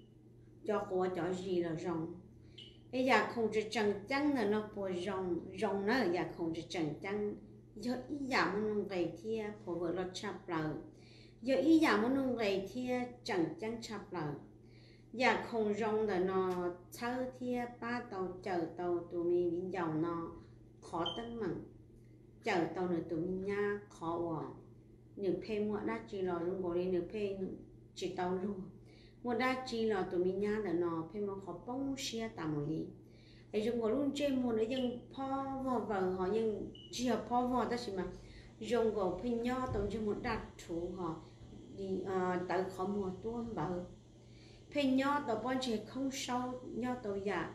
cho của cho gì là rong bây giờ không chỉ trần trắng là nó bùa rong nó giờ không chỉ trần trắng giờ ý giả muốn ngày thì phổ vợ nó chập lờ giờ ý giả muốn ngày thì trần trắng chập lờ giờ không rong là nó thâu thì ba tàu chờ tàu tụi mình đi dầu nó khó tấn mặn chờ tàu nữa tụi mình nha khó quá nếu phê mua đá chỉ là luôn gọi đi nếu phê chỉ tàu luôn mua đá chỉ là tụi mình nha là nó phê mua khó bông xe tạm một đi ấy dùng gọi luôn trên mua nữa nhưng po vò vợ họ nhưng chỉ là po vò đó chỉ mà dùng gọi phê nho tụi cho một đặt chủ họ đi tới khó mua tuôn bờ phê nho tụi bọn trẻ không sâu nho tụi già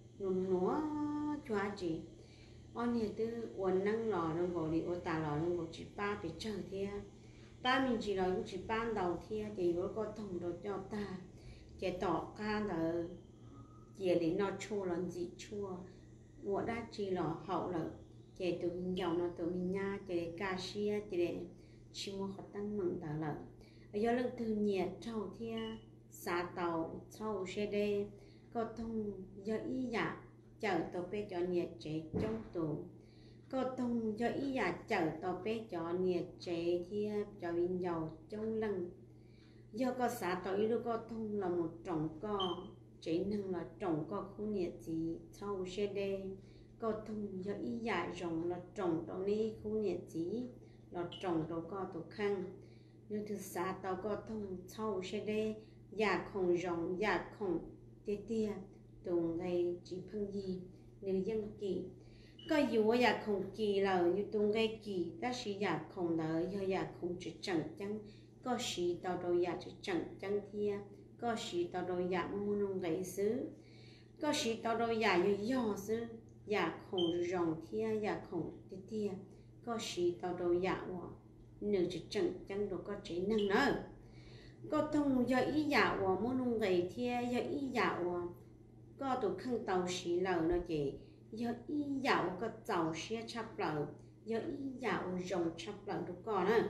nó chua chỉ on hiện từ uốn năng lò nó gọi đi uốn tà lò nó gọi chỉ ba bị chờ thế ba mình chỉ nói cũng chỉ ban đầu thế thì nó có thông đồ cho ta chỉ tỏ ca là chỉ để nó chua làm gì chua uốn đã chỉ lò hậu là chỉ tụi mình giàu nó tụi mình nha chỉ để cà xia chỉ để chỉ mua khó tăng mặn tà lợ do lần từ nhiệt trâu thế xả tàu trâu xe đê có thông do ý dạ chờ tàu bé cho nhiệt chế trong tù có thông do ý giả chờ tàu bé cho nhiệt chế thì cho mình giàu trong lần do có xã tàu ý có thông là một trồng co chế năng là trồng co khu nhiệt gì sau xe đê có thông do ý giả rồng là trồng tàu ní khu nhiệt gì là trồng tàu co tàu khăn nhưng từ xã tàu có thông sau xe đê giả không rồng giả không tê tia tùng này chỉ phân gì nếu dân kỳ có dù giả không kỳ là như tùng gây kỳ ta sĩ giả không là do giả không chỉ chẳng chăng có sĩ tàu đầu giả chỉ chẳng chăng thia có sĩ tàu đầu giả muốn nông gây xứ có sĩ tàu đầu giả như do xứ giả không rồng thia giả không tê tia có sĩ tàu đầu giả nếu chỉ chẳng chăng đâu có chế năng nữa có thông do ý giả muốn nông gây thia do ý giả có tụ khăn tàu xí lờ nó chỉ do ý dạo có tàu xe chắp lờ do ý dạo rồng chắp lờ đâu có nữa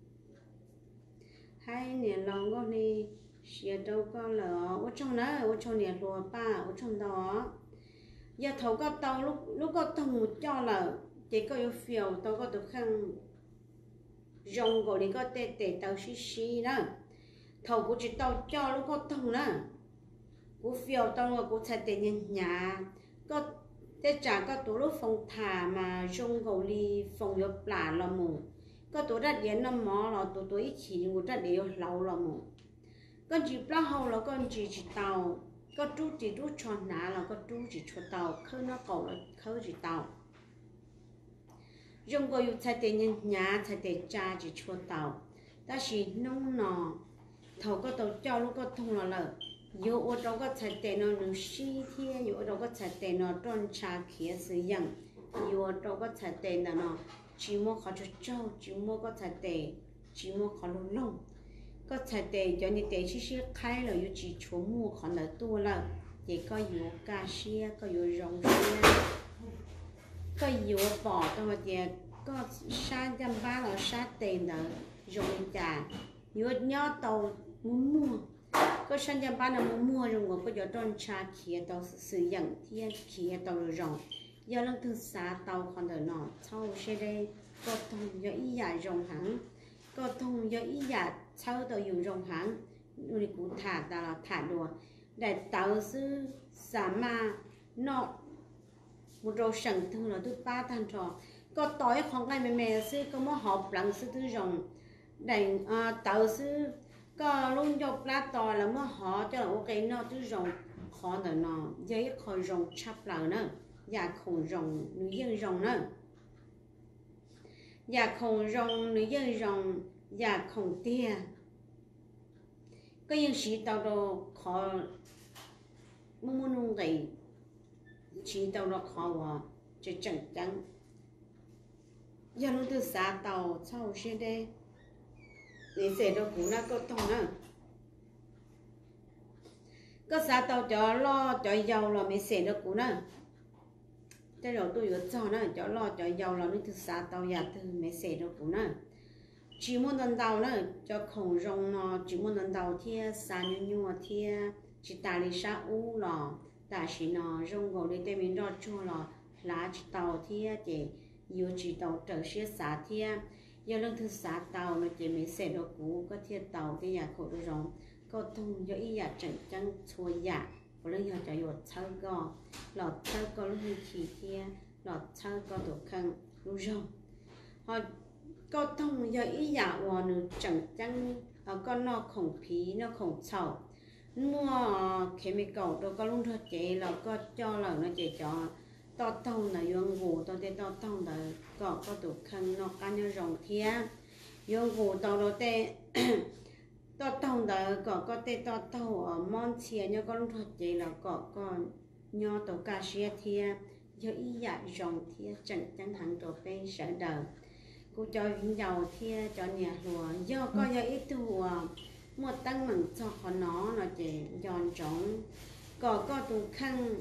hai nè lòng con đi xe đâu có lờ ở trong đó ở trong nè lùa ba ở trong đó do thầu có tàu lúc có tàu cho lờ chỉ có yêu phiêu tàu có tụ khăn rồng gọi đi có tê tê tàu xí đó thầu cũng chỉ tàu cho lúc có tàu nữa cú phiêu tao là cú chạy đến nhà có thế chả có tủ lúc phòng thả mà trong gầu đi phòng yếu lạ là mù có tủ đặt điện nó mỏ là tủ ít chỉ ngủ đặt điện lâu là mù con chỉ bao hậu là con chỉ tàu có chú chỉ chú tròn ná là có chú chỉ cho tàu khơi nó cầu là khơi chỉ tàu trong gầu chạy đến nhà chạy đến cha chỉ cho tàu ta chỉ nông nọ thầu có tàu cho lúc có thông là lợ dù ở đâu có chạy tên nó nương xí thiên dù ở đâu có chạy tên nó tròn trà kia sử dụng dù ở đâu có chạy tên nó chỉ mua khó cho trâu chỉ mua có chạy tên chỉ mua khó lông lông có chạy tên cho như thế chỉ khai là dù chỉ chỗ mua khó là tua là chỉ có dù cà xia có dù rong xia có dù bỏ trong mà chỉ có sa trăm ba là sa tên là rong trà dù nhớ tàu muốn mua có sản phẩm bán là mua rồi có cho tròn trà kia tàu sử dụng thiên kia tàu rồng do lần thứ sáu tàu còn đỡ nọ sau xe đây có thông do ý giả rồng hẳn có thông do ý giả sau tàu dùng rồng hẳn người cũng thả ta là thả đùa để tàu sư giảm mà nọ một đồ sản thương là thứ ba tháng trò có tối khoảng ngày mẹ sư có một hộp lặng sư thứ rồng để tàu sư có luôn dọc lá to là mới họ cho là ok nó cứ rồng khó nữa nó giấy khỏi rồng chắp lại nữa và không rồng nữ dân rồng nữa và không rồng nữ dân rồng và không tia có những sĩ tàu đồ khó muốn nung gầy chỉ tàu đồ khó quá chỉ chẳng chẳng giờ nó từ xa tàu sau xe đây để xe đâu cũng là có thông nữa có xa tàu cho lo cho giàu là mấy xe đâu cũng nữa cái đầu tôi vừa cho nó cho lo cho giàu là nó từ xa tàu nhà từ mấy xe đâu cũng nữa chỉ muốn lần đầu nữa cho khổng rong nó chỉ muốn lần đầu thia xa nhu thia chỉ ta li sa u lò ta chỉ nó rong gò li tê mình rót chua lò lá chỉ tàu thia chỉ yêu chỉ tàu trở xía xả thia yêu lần thứ xả tàu nó chỉ mình sẽ được cũ có thia tàu cái nhà khổ được rong có thông do ý nhà chẳng chẳng chua nhà và lần giờ cho yêu chơi gò lọt chơi có lúc chỉ thia lọt chơi có được khăn lúc rong họ có thông do ý nhà hòa nó chẳng chẳng con nó khổng phí nó khổng sầu mua chemical đâu có luôn thôi chị là có cho là nó chỉ cho to thông là dùng gù to để to thông là có tụ khăn nó cá nhau rồng thia dùng gù to đồ tê to thông là có tê to thông ở món chia nhau có luôn thôi chị là có nho tổ cá xia thia do ý dạ rồng thia chẳng chẳng hẳn đồ bên sợ đời cô cho viên dầu thia cho nhà lúa do có do ít thua một tăng mặn cho nó chỉ giòn trống có tụ khăn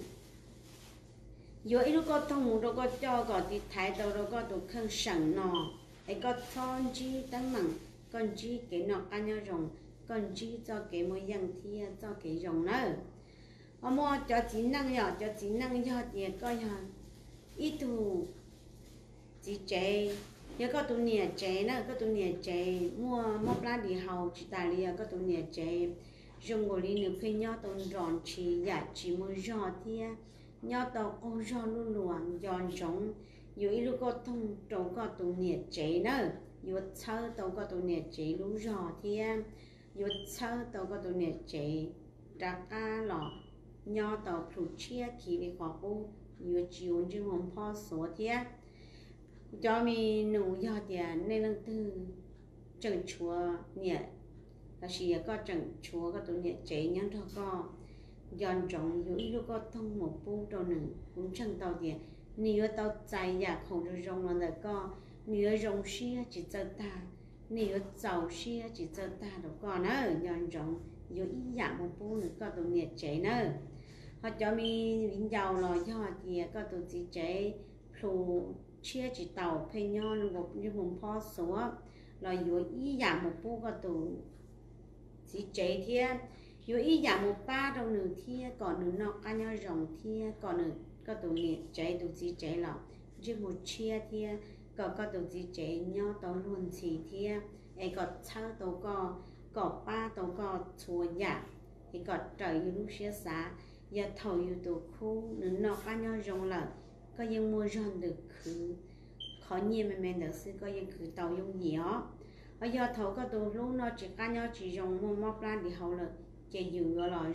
dưới lúc có thông đâu có cho có thì thái đâu đâu có tụ khăn sẵn nó ấy có thon chi tăng mặn còn chi cái nó ăn nhau rồng còn chi cho cái môi yang thia cho cái rồng nữa mua cho chỉ năng giờ thì có giờ ít thù chỉ chế giờ có tụ nhẹ chế nữa có tụ nhẹ chế mua lá đi hầu chỉ tài liệu có tụ nhẹ chế dùng gỗ lý nước phê nhau tụ ròn chỉ giả chỉ mua giò thia nhau tụ con giò luôn luôn giòn trống dù lúc có thông trống có tụ nhẹ chế nữa dù sơ tụ có tụ nhẹ chế lúc giò thia dù sơ tụ có tụ nhẹ chế đặc a lọ nhau tụ phụ chia khi đi khoa bu dù chiều chứ không phò số thia cho mình nấu giờ tiền nên là từ trứng chúa nhẹ là chỉ có trứng chúa có tụi nhẹ chế nhắn thôi có giòn trống dưới lúc có thông một bút đầu nữa cũng chẳng tàu tiền nếu tàu chạy giả không được rong là có nếu rong xia chỉ cho ta nếu giàu xia chỉ cho ta đâu có nữa giòn trống dưới ý giả một bút nữa có tụi nhẹ chế nữa họ cho mình viên giàu là do tiền có tụi chỉ chế phụ chia chỉ tàu phê nhon một như một pho số là dưới ý giảm một bút có tụ chỉ chế thia dưới ý giảm một ba đâu nửa thia còn nửa nọ cá nhau rồng thia còn nửa có tụ nhiệt chế tụ chỉ chế là như một chia thia có tụ chỉ chế nhau tàu luôn chỉ thia ấy có sao tàu có ba tàu có chùa giả thì có trời lúc xưa xả giờ thầu yêu tụ khu nửa nọ cá nhau rồng là có những mua ròn được khứ khó nhiên mà mình được sư có những khứ tàu dùng gì đó ở giờ thầu có tụ lúc nó chỉ cá nhau chỉ dùng mua móc ra thì hậu là chỉ dùng gọi là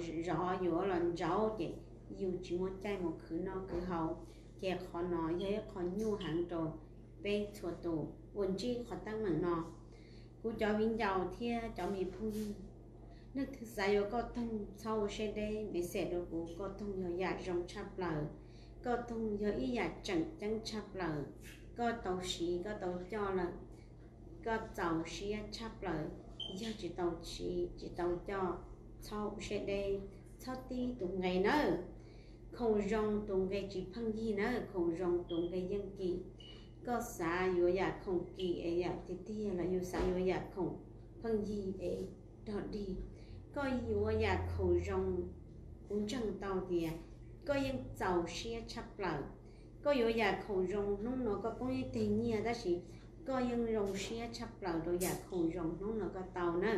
rõ chỉ dùng chỉ muốn chạy một khứ nó cứ hậu chỉ khó nói với khó nhu hàng trò bên chùa tụ quần chi khó tăng mạnh nó cô cho mình giàu thia cho mình phun nước thứ sai có thông sau sẽ đây mình sẽ được có thông nhiều giả rong chắp lời có thông do ý giả chẳng chẳng chắp lời có tàu xí có tàu cho là có tàu xí chắp lời do chỉ tàu cho sau sẽ đây sau tí tụng ngày nữa không rong tụng ngày chỉ phăng gì nữa không rong tụng ngày dân kỳ có xã yếu giả không kỳ ấy giả thì tia là yếu xã yếu giả không phăng gì ấy đó đi có yếu giả không rong cũng chẳng tàu thì có những giàu xe chắp lại có yếu giả khẩu rồng nó có những tình nghĩa đó chỉ có những rồng xe chắp lại rồi giả khẩu rồng nó có tàu nữa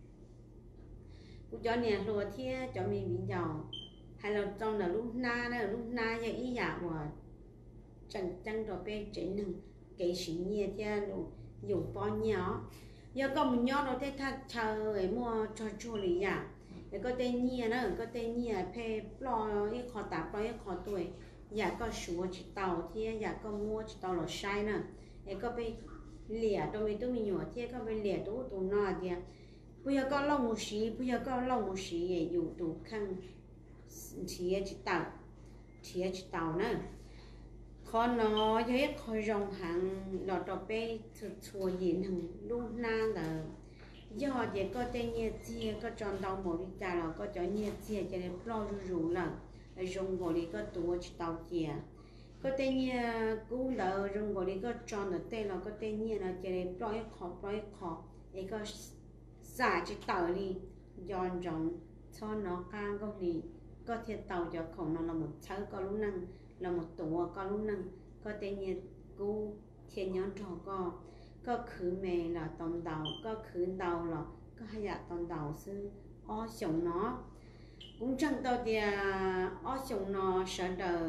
cho nên rồi thì cho mình bị giàu hay là trong là lúc na giờ ý giả mà chẳng rồi bên trên nâng cái gì nhẹ thì dùng bao nhiêu giờ có một nhỏ nó thế thật chờ ấy mua cho chua lý giả có tên nhia nó có tên nhia phê lo cái khó tạp lo cái khó tuổi giả có số chỉ tàu thì giả có mua chỉ tàu là sai nữa ấy có bị lẻ tôi mình nhỏ thì có bị lẻ tụ nó thì bây giờ có lâu một xí để dùng tụ khăn chỉ chỉ tàu nữa khó nó với khó rong hàng lọt đầu bê chùa nhìn hàng lúc na là do vậy có tên nhiệt chia có tròn đầu một đi trả là có cho nhiệt chia cho nên lo rủ là dùng bộ đi có tụ chỉ tàu chia có tên như cú đỡ rung gọi đi có tròn ở tên là có tên như là chỉ để project khó để có xả chỉ tàu đi giòn giòn cho nó càng có đi có thể tàu cho khổng nó là một cháu có lúc năng là một tổ có lúc năng có tên như cú thiên nhón trò có khứ mẹ là tòng đầu có khứ đầu là có hai dạ tòng đầu sư ó sống nó cũng chẳng tao thì ó sống nó sợ đời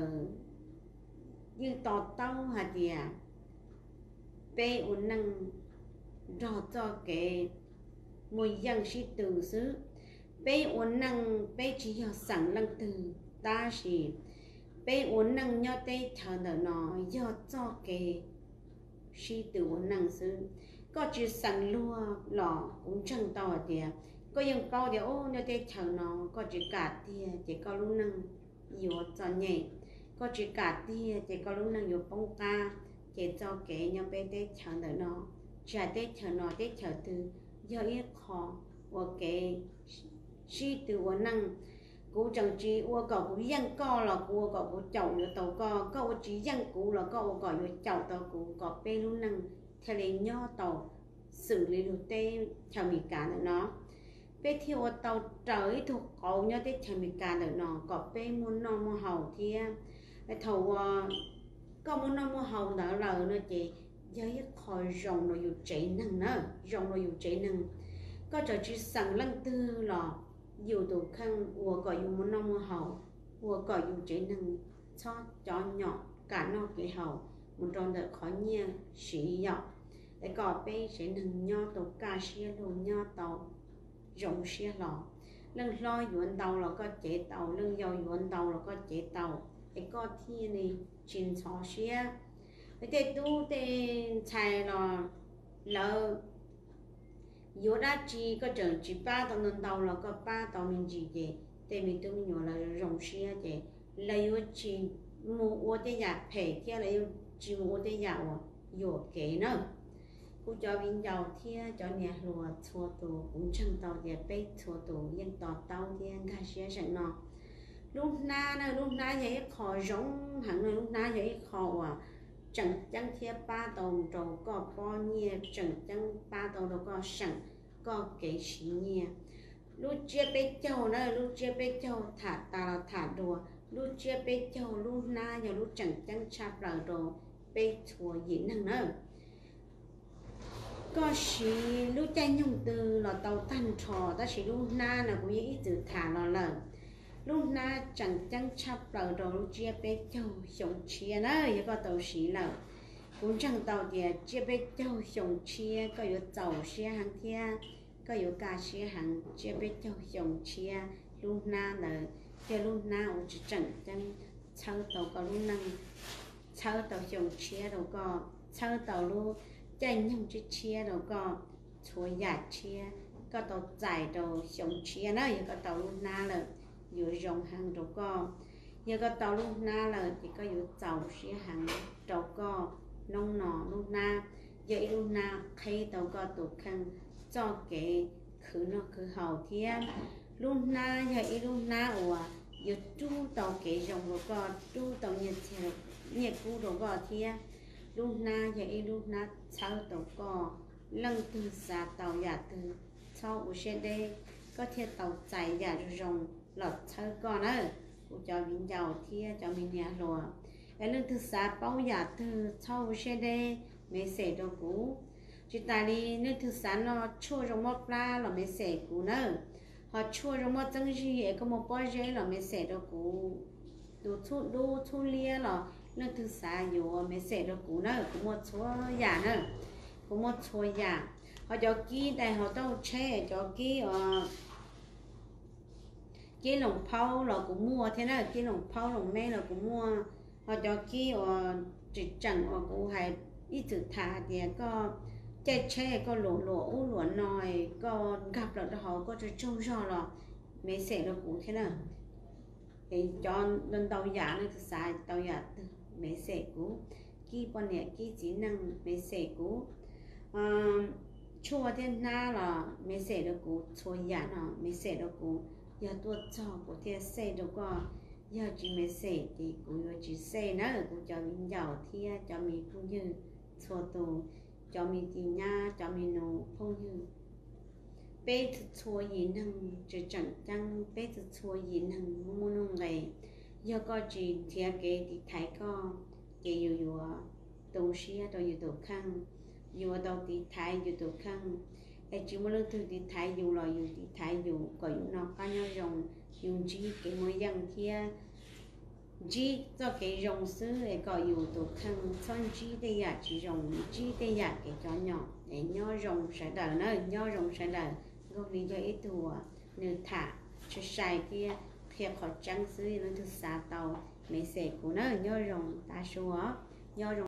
như tao tao hả thì bé uốn năng rõ cho cái mùi dân sĩ từ xứ bé uốn năng bé chỉ hiểu sẵn lăng từ ta chỉ bé uốn năng nhau tê thở nở nó do cho cái sĩ từ uốn năng xứ có chỉ sẵn lúa lọ cũng chẳng tao thì có những câu thì ô nhau tê thở nó có chỉ cả thì chỉ có lúc năng yếu cho nhẹ có chỉ cả thì chỉ có lúc năng yếu bông ca chỉ cho cái nhau bé tê thở nở nó trả tê thở nó tê thở từ do ít khó và cái sĩ từ uốn năng cú chẳng chỉ uốn cậu cú dân co là cú cậu cú chậu như tàu co chỉ dân cú là cậu cậu như chậu tàu cú có bê luôn năng theo lấy nho tàu xử lý được tê theo mì cá nữa nó bê thiêu tàu trời thuộc cậu nhau tê theo mì cá nữa nó có bê muốn nó mua hầu thì thầu có muốn nó mua hầu đỡ lờ nữa chị giới khỏi rồng nó dù cháy năng nữa rồng nó dù cháy năng có trở chỉ sẵn lăng tư là dù tụ khăn ua gọi dù muốn nó mua hầu ua gọi dù cháy năng cho nhỏ cả nó cái hầu một tròn đợi khó nhia sĩ dọc để có bê sẽ nâng nho tàu ca xia lô nho tàu rộng xia lọ lưng lo yuan tàu là có chế tàu lưng dầu yuan tàu là có chế tàu để có thi này chín xó xia để tu để chạy là yếu đã chỉ có chừng chỉ ba tàu nâng tàu là có ba tàu mình chỉ để mình tu mình nhỏ là rộng xia để là yếu chỉ mua để giả phải theo là yếu chỉ mua để giả yếu kế nữa cô cho viên giàu thì cho nhà lúa thua tù cũng chẳng tàu để bê thua tù nhưng tàu thì cả xia chẳng nó lúc na vậy khó giống hẳn là lúc na vậy khó chẳng chẳng thiết ba tàu đồ có bao nhiêu chẳng chẳng ba tàu đồ có sẵn có cái gì nhỉ lúc chia bê châu nữa lúc chia bê châu thả ta là thả đồ lúc chia bê châu lúc na giờ lúc chẳng chẳng chạp là đồ bê thua gì nữa có sĩ lúc tranh nhung từ là tàu tan trò ta sĩ lúc na là cũng ý từ thả là lúc na chẳng chẳng chạp là đồ lúc chia bê châu sống chia nữa giờ có tàu sĩ là cũng chẳng tàu thì chia bê châu sống chia có yếu tàu chia hàng thia có yếu cả chia hàng chia bê châu sống chia lúc na là chia lúc na cũng chỉ chẳng chẳng sau tàu có lúc năng sau tàu sống chia đâu có sau tàu lúc tranh nhung chia đâu có chua giả chia có tàu giải đầu sống chia nữa giờ có tàu lúc na là yếu rộng hàng đâu có giờ có tàu lúc na là chỉ có yếu tàu chia hàng đâu có nông nọ lúc na vậy lúc na khi tàu có tụ khăn cho cái khứ nó khứ hậu thiên lúc na vậy lúc na ủa giờ chú tàu cái dòng rồi có chú tàu nhiệt cú rồi có thiên lúc na vậy lúc na sau tàu có lăng từ xa tàu giả từ sau ở trên đây có thể tàu chạy giả rồng lọt sau con nữa cho mình giàu thiên cho mình nhà lúa cái lương thứ sáu bao giờ từ sau xe đây mới xẻ đồ cũ chỉ tại đi lương thứ sáu nó chua trong một la là mới xẻ cũ nữa họ chua trong một chân gì có một bao giờ là mới xẻ đồ cũ đồ thu lia là lương thứ sáu nhiều mới xẻ đồ cũ nữa có một số giả nữa có một số giả họ cho kỹ đây họ đâu che cho kỹ cái lồng phao là cũng mua thế nào cái lồng phao lồng mê là cũng mua họ cho kia chỉ chẳng họ cũng hay ít tự thả thì có che có lỗ nồi có gặp là họ có cho trông cho là mấy sẽ nó cũng thế nào thì cho nên tàu giả này xài tàu giả mấy sẽ cũ kia bọn này kia chỉ năng mấy sẽ cũ chua thiên na là mấy sẽ được cũ chua giả nó mấy sẽ được cũ giờ tôi cho của thiên sẽ được có giờ chỉ mới xẻ thì cũng chỉ xẻ nữa cũng cho mình giàu thì cho mình cũng như xua tù cho mình thì nha cho mình nấu không như bé xua gì năng chỉ chẳng chăng bé xua gì năng muốn nông ngày giờ có chỉ thiệt cái thì thấy có cái yêu đồ xia đồ yêu đồ khăn yêu đồ thì thấy yêu đồ khăn ai chỉ muốn lúc thì thấy yêu là yêu thì thấy yêu có yêu nó có nhau dùng dùng chỉ cái mối dân kia chỉ cho cái dùng xứ để có yêu đồ khăn son chỉ để giả chỉ dùng chỉ để giả cái cho nhỏ để nhỏ dùng sẽ đỡ nữa nhỏ dùng sẽ đỡ có vì cho ít tuổi nếu thả cho sai kia thiệt khó trắng xứ nó thực xa tàu mấy sẽ của nó nhỏ dùng ta số nhỏ dùng